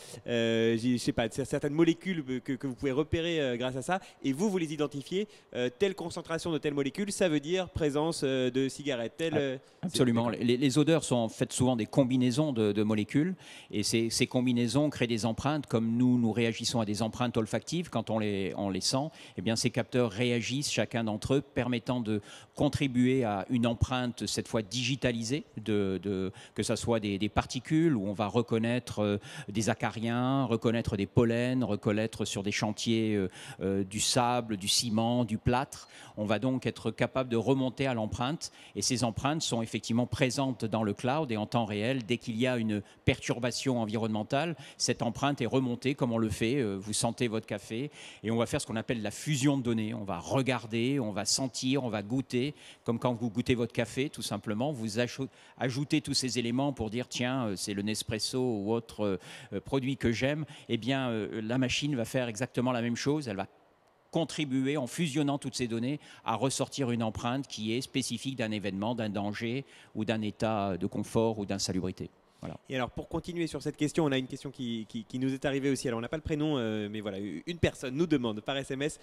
je sais pas, certaines molécules que vous pouvez repérer grâce à ça. Et vous les identifiez. Telle concentration de telle molécule, ça veut dire présence de cigarettes. Absolument. Les odeurs sont en fait souvent des combinaisons de molécules. Et ces combinaisons créent des empreintes. Comme nous réagissons à des empreintes olfactives quand on les sent, eh bien, ces capteurs réagissent, chacun d'entre eux, permettant de contribuer à une empreinte, cette fois digitalisée, que ce soit des particules, où on va reconnaître des acariens, reconnaître des pollens, reconnaître sur des chantiers du sable, du ciment, du plâtre. On va donc être capable de remonter à l'empreinte, et ces empreintes sont effectivement présentes dans le cloud, et en temps réel, dès qu'il y a une perturbation environnementale, cette empreinte est remontée comme on le fait. Vous sentez votre café, et on va faire ce qu'on appelle la fusion de données. On va regarder, on va sentir, on va goûter, comme quand vous goûtez votre café, tout simplement. Vous ajoutez tous ces éléments pour dire, tiens, c'est le Nespresso ou autre produit que j'aime. Eh bien, la machine va faire exactement la même chose. Elle va contribuer, en fusionnant toutes ces données, à ressortir une empreinte qui est spécifique d'un événement, d'un danger ou d'un état de confort ou d'insalubrité. Voilà. Et alors, pour continuer sur cette question, on a une question qui nous est arrivée aussi. Alors, on n'a pas le prénom, mais voilà, une personne nous demande par SMS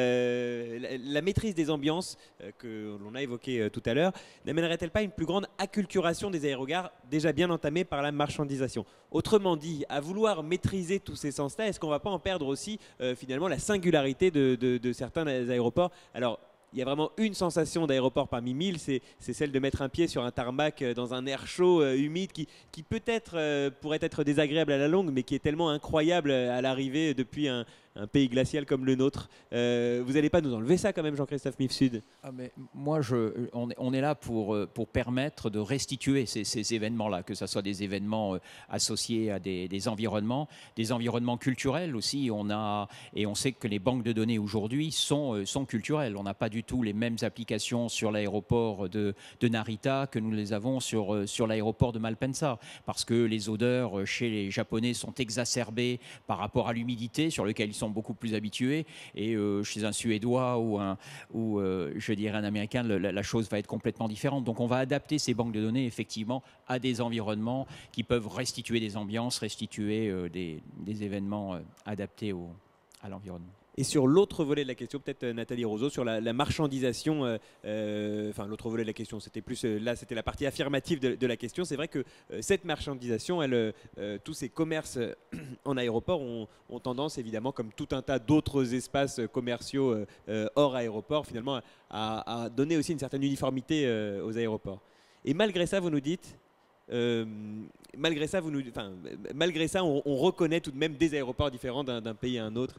la maîtrise des ambiances que l'on a évoquée tout à l'heure n'amènerait-elle pas une plus grande acculturation des aérogares déjà bien entamée par la marchandisation? Autrement dit, à vouloir maîtriser tous ces sens-là, est-ce qu'on ne va pas en perdre aussi finalement la singularité de certains aéroports? Alors, il y a vraiment une sensation d'aéroport parmi 1000, c'est celle de mettre un pied sur un tarmac dans un air chaud, humide, qui peut-être pourrait être désagréable à la longue, mais qui est tellement incroyable à l'arrivée depuis un pays glacial comme le nôtre. Vous n'allez pas nous enlever ça quand même, Jean-Christophe Mifsud? Moi, on est là pour permettre de restituer ces événements-là, que ce soit des événements associés à des environnements culturels aussi. Et on sait que les banques de données aujourd'hui sont culturelles. On n'a pas du tout les mêmes applications sur l'aéroport de Narita que nous les avons sur l'aéroport de Malpensa, parce que les odeurs chez les Japonais sont exacerbées par rapport à l'humidité sur lequel ils sont beaucoup plus habitués, et chez un Suédois ou je dirais un Américain, la chose va être complètement différente. Donc on va adapter ces banques de données effectivement à des environnements qui peuvent restituer des ambiances, restituer des événements adaptés à l'environnement. Et sur l'autre volet de la question, peut-être Nathalie Roseau, sur la marchandisation, enfin l'autre volet de la question, c'était plus là, c'était la partie affirmative de la question. C'est vrai que cette marchandisation, tous ces commerces en aéroport ont tendance, évidemment, comme tout un tas d'autres espaces commerciaux hors aéroport, finalement, à donner aussi une certaine uniformité aux aéroports. Et malgré ça, vous nous dites, malgré ça, on reconnaît tout de même des aéroports différents d'un pays à un autre.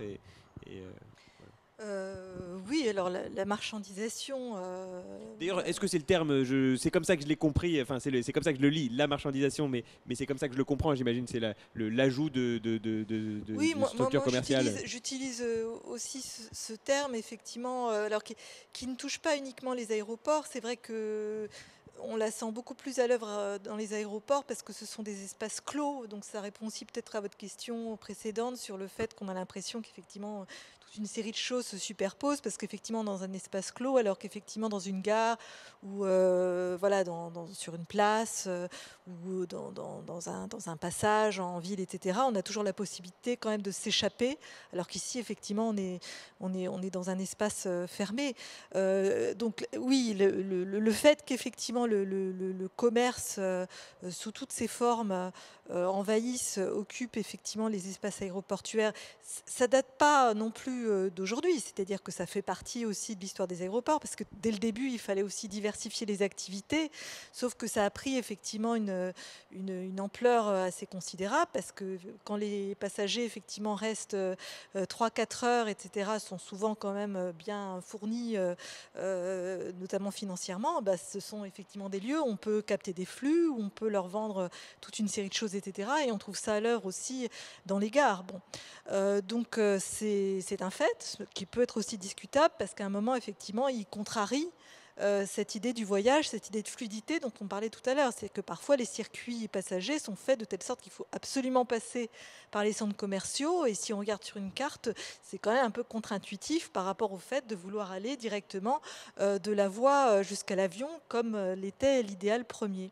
Oui, alors la marchandisation... D'ailleurs, est-ce que c'est le terme, c'est comme ça que je l'ai compris, enfin c'est comme ça que je le lis, la marchandisation, mais c'est comme ça que je le comprends, j'imagine, c'est l'ajout de structures commerciales. J'utilise aussi ce terme, effectivement, alors qui ne touche pas uniquement les aéroports. C'est vrai que on la sent beaucoup plus à l'œuvre dans les aéroports parce que ce sont des espaces clos. Donc ça répond aussi peut-être à votre question précédente sur le fait qu'on a l'impression qu'effectivement toute une série de choses se superposent parce qu'effectivement dans un espace clos, alors qu'effectivement dans une gare ou voilà, sur une place ou dans un passage en ville, etc., on a toujours la possibilité quand même de s'échapper, alors qu'ici effectivement on est dans un espace fermé. Donc oui, le fait qu'effectivement le commerce sous toutes ses formes envahisse, occupe effectivement les espaces aéroportuaires, ça date pas non plus d'aujourd'hui, c'est-à-dire que ça fait partie aussi de l'histoire des aéroports, parce que dès le début il fallait aussi diversifier les activités, sauf que ça a pris effectivement une ampleur assez considérable, parce que quand les passagers effectivement restent 3-4 heures, etc., sont souvent quand même bien fournis, notamment financièrement, ce sont effectivement des lieux où on peut capter des flux, où on peut leur vendre toute une série de choses, etc. Et on trouve ça à l'heure aussi dans les gares. Bon. Donc c'est un fait qui peut être aussi discutable, parce qu'à un moment, effectivement, il contrarie cette idée du voyage, cette idée de fluidité dont on parlait tout à l'heure. C'est que parfois les circuits passagers sont faits de telle sorte qu'il faut absolument passer par les centres commerciaux, et si on regarde sur une carte, c'est quand même un peu contre-intuitif par rapport au fait de vouloir aller directement de la voie jusqu'à l'avion, comme l'était l'idéal premier.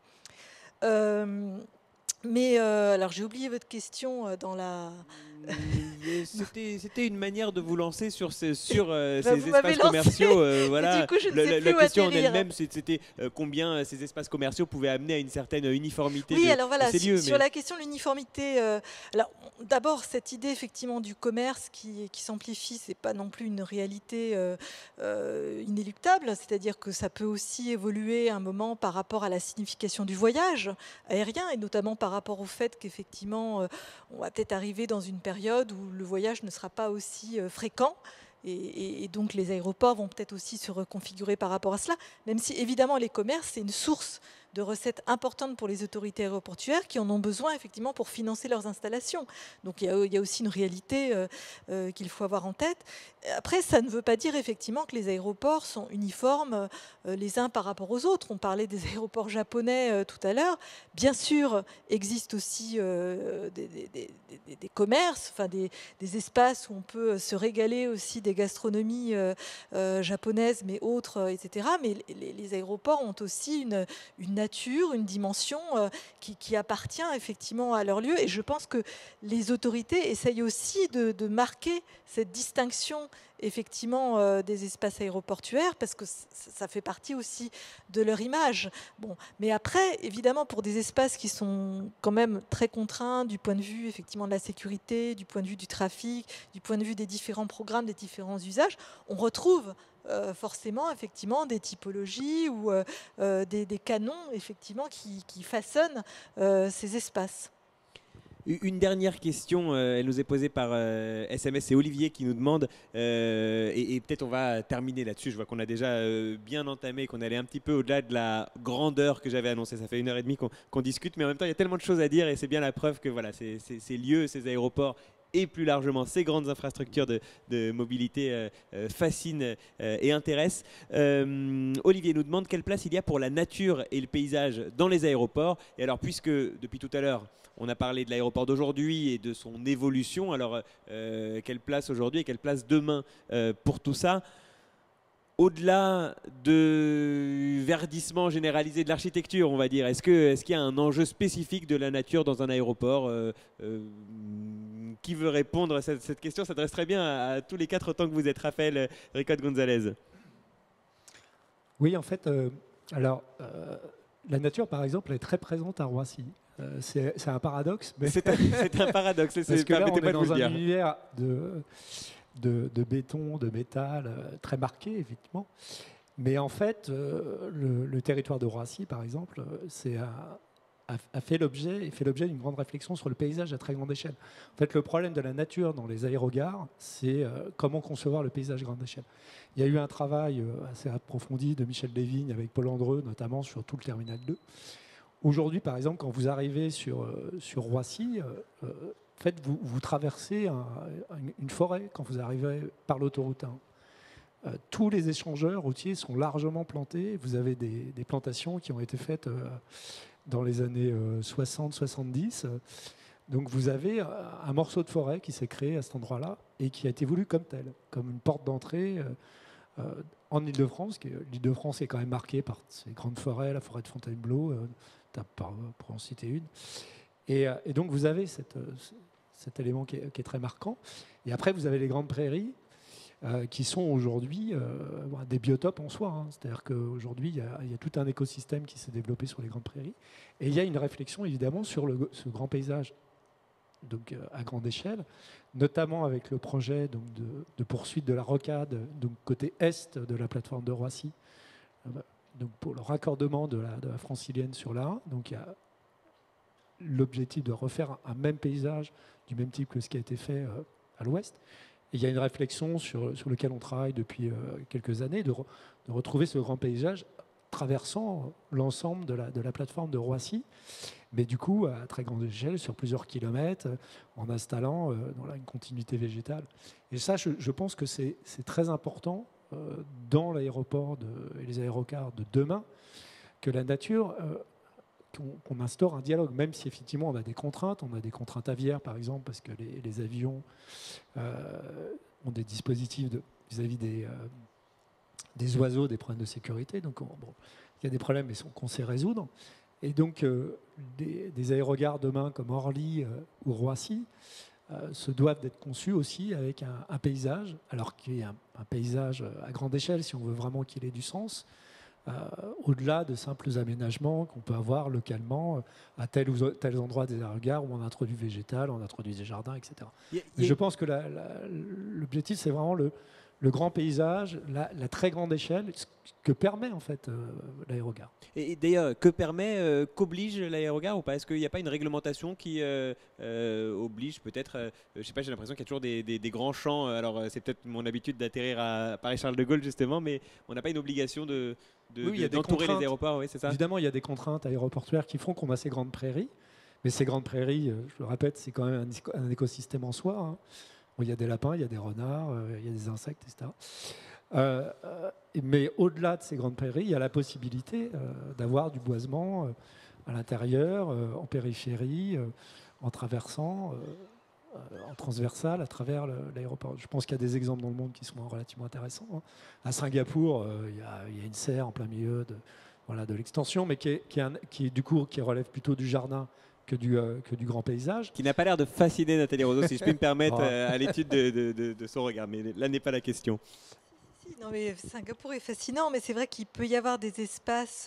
Mais alors j'ai oublié votre question dans la... C'était une manière de vous lancer sur ces espaces commerciaux. Voilà. Du coup, je ne sais plus la où question en atterrir. elle-même, c'était combien ces espaces commerciaux pouvaient amener à une certaine uniformité alors voilà, de ces lieux. Sur la question de l'uniformité, alors d'abord cette idée effectivement du commerce qui s'amplifie, c'est pas non plus une réalité inéluctable. C'est-à-dire que ça peut aussi évoluer à un moment par rapport à la signification du voyage aérien, et notamment par rapport au fait qu'effectivement on va peut-être arriver dans une période où le voyage ne sera pas aussi fréquent, et donc les aéroports vont peut-être aussi se reconfigurer par rapport à cela, même si évidemment les commerces, c'est une source de recettes importantes pour les autorités aéroportuaires qui en ont besoin effectivement pour financer leurs installations. Donc il y a aussi une réalité qu'il faut avoir en tête. Après, ça ne veut pas dire effectivement que les aéroports sont uniformes les uns par rapport aux autres. On parlait des aéroports japonais tout à l'heure. Bien sûr, existent aussi des commerces, enfin des espaces où on peut se régaler aussi des gastronomies japonaises, mais autres, etc. Mais les aéroports ont aussi une nature, une dimension qui appartient effectivement à leur lieu. Et je pense que les autorités essayent aussi de marquer cette distinction effectivement des espaces aéroportuaires, parce que ça fait partie aussi de leur image. Bon, mais après, évidemment, pour des espaces qui sont quand même très contraints du point de vue effectivement de la sécurité, du point de vue du trafic, du point de vue des différents programmes, des différents usages, on retrouve forcément effectivement des typologies ou des canons effectivement qui façonnent ces espaces. Une dernière question, elle nous est posée par SMS, c'est Olivier qui nous demande, et peut-être on va terminer là-dessus, je vois qu'on a déjà bien entamé, qu'on allait un petit peu au-delà de la grandeur que j'avais annoncée, ça fait 1h30 qu'on discute, mais en même temps il y a tellement de choses à dire, et c'est bien la preuve que voilà, ces lieux, ces aéroports, et plus largement ces grandes infrastructures de mobilité fascinent et intéressent. Olivier nous demande quelle place il y a pour la nature et le paysage dans les aéroports. Et alors, puisque depuis tout à l'heure on a parlé de l'aéroport d'aujourd'hui et de son évolution, alors quelle place aujourd'hui et quelle place demain pour tout ça? Au-delà du verdissement généralisé de l'architecture, on va dire, est-ce qu'il y a un enjeu spécifique de la nature dans un aéroport? Qui veut répondre à cette question? Ça s'adresse très bien à tous les quatre autant que vous êtes. Raphaël Ricotte Gonzalez. Oui, en fait, la nature, par exemple, est très présente à Roissy. C'est un paradoxe. Mais c'est un paradoxe. Parce que là, on est dans un univers de béton, de métal, très marqué, effectivement. Mais en fait, le territoire de Roissy, par exemple, a fait l'objet d'une grande réflexion sur le paysage à très grande échelle. En fait, le problème de la nature dans les aérogares, c'est comment concevoir le paysage à grande échelle. Il y a eu un travail assez approfondi de Michel Desvignes avec Paul Andreu, notamment sur tout le terminal 2. Aujourd'hui, par exemple, quand vous arrivez sur Roissy, en fait, vous traversez une forêt quand vous arrivez par l'autoroute 1. tous les échangeurs routiers sont largement plantés. Vous avez des plantations qui ont été faites dans les années 60-70. Donc vous avez un morceau de forêt qui s'est créé à cet endroit-là et qui a été voulu comme tel, comme une porte d'entrée en Île-de-France. L'Île-de-France est quand même marquée par ces grandes forêts, la forêt de Fontainebleau, pour en citer une. Et donc vous avez cet élément qui est très marquant. Et après, vous avez les grandes prairies qui sont aujourd'hui des biotopes en soi. Hein. C'est-à-dire qu'aujourd'hui, il y a tout un écosystème qui s'est développé sur les grandes prairies. Et il y a une réflexion, évidemment, sur ce grand paysage donc, à grande échelle, notamment avec le projet donc, de poursuite de la rocade, donc, côté est de la plateforme de Roissy, donc, pour le raccordement de la francilienne sur l'A1. Donc il y a l'objectif de refaire un même paysage du même type que ce qui a été fait à l'ouest. Et il y a une réflexion sur laquelle on travaille depuis quelques années, de retrouver ce grand paysage traversant l'ensemble de la plateforme de Roissy, mais du coup à très grande échelle, sur plusieurs kilomètres, en installant une continuité végétale. Et ça, je pense que c'est très important dans l'aéroport et les aérocars de demain, que la nature, qu'on instaure un dialogue, même si effectivement on a des contraintes aviaires par exemple, parce que les avions ont des dispositifs vis-à-vis des oiseaux, des problèmes de sécurité. Donc il y a des problèmes mais qu'on sait résoudre. Et donc des aérogares demain comme Orly ou Roissy se doivent d'être conçus aussi avec un paysage, alors qu'il y a un paysage à grande échelle si on veut vraiment qu'il ait du sens, au-delà de simples aménagements qu'on peut avoir localement à tel ou tel endroit des aérogares où on introduit végétal, on introduit des jardins, etc. Je pense que l'objectif, c'est vraiment le grand paysage, la très grande échelle, ce que permet en fait l'aérogare. Et d'ailleurs, que permet, qu'oblige l'aérogare ou pas? Est-ce qu'il n'y a pas une réglementation qui oblige peut-être, je sais pas, j'ai l'impression qu'il y a toujours des grands champs, alors c'est peut-être mon habitude d'atterrir à Paris-Charles de Gaulle justement, mais on n'a pas une obligation d'entourer les aéroports, oui, c'est ça? Évidemment, il y a des contraintes aéroportuaires qui font qu'on a ces grandes prairies, mais ces grandes prairies, je le répète, c'est quand même un écosystème en soi, hein. Il y a des lapins, il y a des renards, il y a des insectes, etc. Mais au-delà de ces grandes prairies, il y a la possibilité d'avoir du boisement à l'intérieur, en périphérie, en traversant, en transversal à travers l'aéroport. Je pense qu'il y a des exemples dans le monde qui sont relativement intéressants. Hein. À Singapour, il y a une serre en plein milieu de l'extension, mais qui relève plutôt du jardin que du grand paysage. Qui n'a pas l'air de fasciner Nathalie Roseau, si je puis me permettre, à l'étude de son regard. Mais là n'est pas la question. Non, mais Singapour est fascinant, mais c'est vrai qu'il peut y avoir des espaces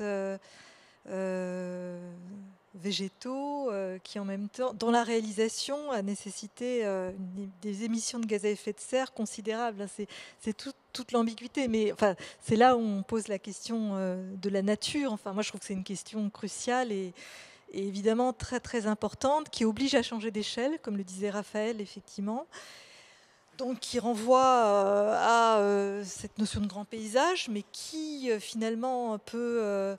végétaux qui, en même temps, dont la réalisation a nécessité des émissions de gaz à effet de serre considérables. C'est toute l'ambiguïté, mais enfin, c'est là où on pose la question de la nature. Enfin, moi, je trouve que c'est une question cruciale et évidemment très très importante, qui oblige à changer d'échelle, comme le disait Raphaël, effectivement. Donc qui renvoie à cette notion de grand paysage, mais qui finalement peut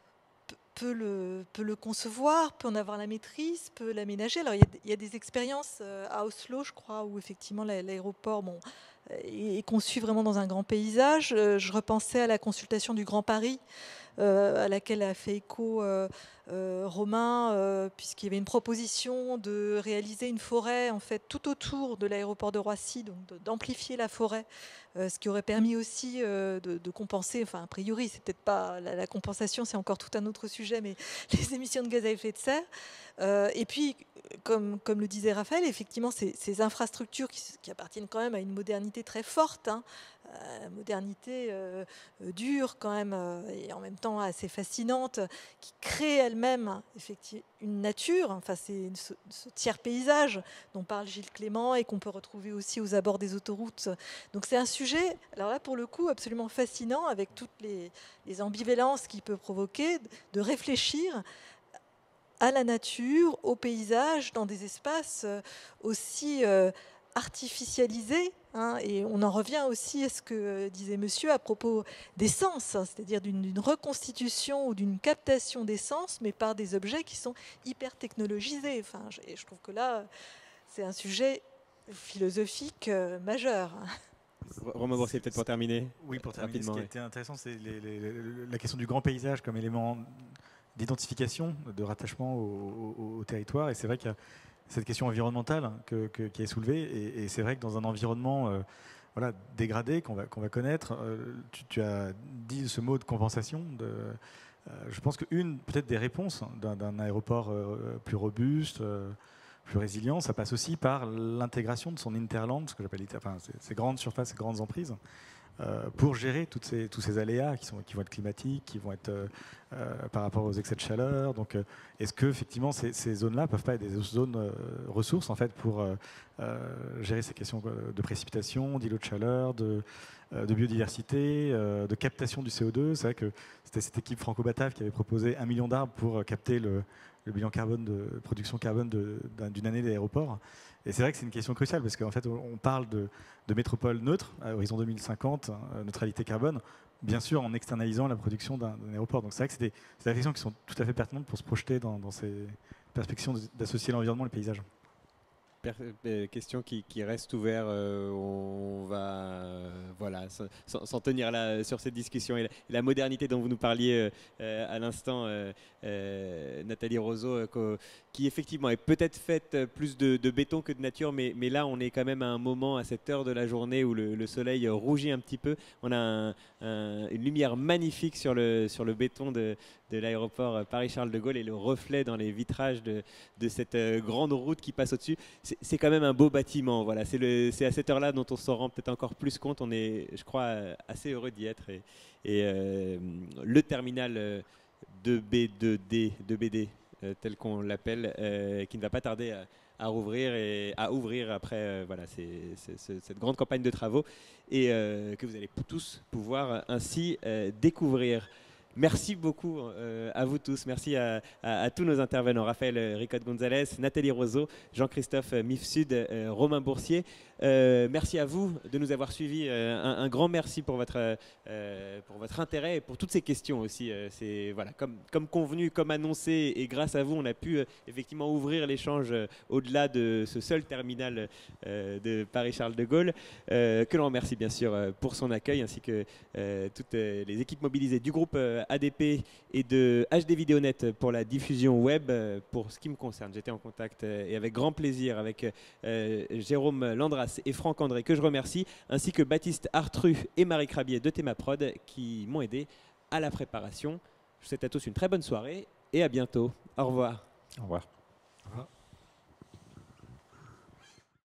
le concevoir, peut en avoir la maîtrise, peut l'aménager. Alors il y a des expériences à Oslo, je crois, où effectivement l'aéroport est conçu vraiment dans un grand paysage. Je repensais à la consultation du Grand Paris, à laquelle a fait écho Romain, puisqu'il y avait une proposition de réaliser une forêt en fait tout autour de l'aéroport de Roissy, donc d'amplifier la forêt, ce qui aurait permis aussi de compenser, enfin a priori c'est peut-être pas la compensation, c'est encore tout un autre sujet, mais les émissions de gaz à effet de serre. Et puis comme le disait Raphaël, effectivement ces infrastructures qui appartiennent quand même à une modernité très forte, hein, modernité dure quand même, et en même temps assez fascinante, qui crée elle-même effectivement une nature. Enfin, c'est ce tiers paysage dont parle Gilles Clément et qu'on peut retrouver aussi aux abords des autoroutes. Donc c'est un sujet, alors là pour le coup, absolument fascinant, avec toutes les ambivalences qu'il peut provoquer, de réfléchir à la nature, au paysage, dans des espaces aussi artificialisés. Hein, et on en revient aussi à ce que disait monsieur à propos des sens, hein, c'est-à-dire d'une reconstitution ou d'une captation des sens, mais par des objets qui sont hyper technologisés. Enfin, je trouve que là, c'est un sujet philosophique majeur. Romain Boursier, peut-être pour terminer. Oui, pour terminer, ce qui a été intéressant, c'est la question du grand paysage comme élément d'identification, de rattachement au territoire. Et c'est vrai qu'il y a cette question environnementale qui est soulevée. Et c'est vrai que dans un environnement dégradé qu'on va connaître, tu as dit ce mot de compensation. Je pense qu'une peut-être des réponses d'un aéroport plus robuste, plus résilient, ça passe aussi par l'intégration de son hinterland, ce que j'appelle ces grandes surfaces, ces grandes emprises, pour gérer tous ces aléas qui vont être climatiques, qui vont être par rapport aux excès de chaleur. Donc, est-ce que effectivement ces zones-là peuvent pas être des zones ressources en fait pour gérer ces questions de précipitation, d'îlots de chaleur, de biodiversité, de captation du CO2. C'est vrai que c'était cette équipe franco-batave qui avait proposé 1 million d'arbres pour capter le bilan carbone de production carbone d'une année d'aéroport. Et c'est vrai que c'est une question cruciale parce qu'en fait, on parle de métropole neutre à horizon 2050, neutralité carbone, bien sûr en externalisant la production d'un aéroport. Donc c'est vrai que c'est des réflexions qui sont tout à fait pertinentes pour se projeter dans ces perspectives d'associer l'environnement et le paysage. Question qui reste ouverte. On va s'en tenir là sur cette discussion et la modernité dont vous nous parliez à l'instant, Nathalie Roseau, qui effectivement est peut-être faite plus de béton que de nature, mais là on est quand même à un moment, à cette heure de la journée où le soleil rougit un petit peu. On a une lumière magnifique sur le béton de l'aéroport Paris-Charles de Gaulle et le reflet dans les vitrages de cette grande route qui passe au-dessus. C'est quand même un beau bâtiment. Voilà. C'est à cette heure-là dont on s'en rend peut-être encore plus compte. On est, je crois, assez heureux d'y être. Et le terminal 2BD, tel qu'on l'appelle, qui ne va pas tarder à ouvrir après cette grande campagne de travaux et que vous allez tous pouvoir ainsi découvrir. Merci beaucoup à vous tous. Merci à tous nos intervenants. Raphaël Ricotte-Gonzalez, Nathalie Roseau, Jean-Christophe Mifsud, Romain Boursier. Merci à vous de nous avoir suivis. Un grand merci pour votre intérêt et pour toutes ces questions aussi. Comme convenu, comme annoncé, et grâce à vous, on a pu effectivement ouvrir l'échange au-delà de ce seul terminal de Paris-Charles de Gaulle, que l'on remercie bien sûr pour son accueil, ainsi que toutes les équipes mobilisées du groupe ADP et de HD Vidéonet pour la diffusion web. Pour ce qui me concerne, j'étais en contact et avec grand plaisir avec Jérôme Landras et Franck André, que je remercie, ainsi que Baptiste Artru et Marie Crabier de Thémaprod qui m'ont aidé à la préparation. Je vous souhaite à tous une très bonne soirée et à bientôt. Au revoir. Au revoir. Au revoir.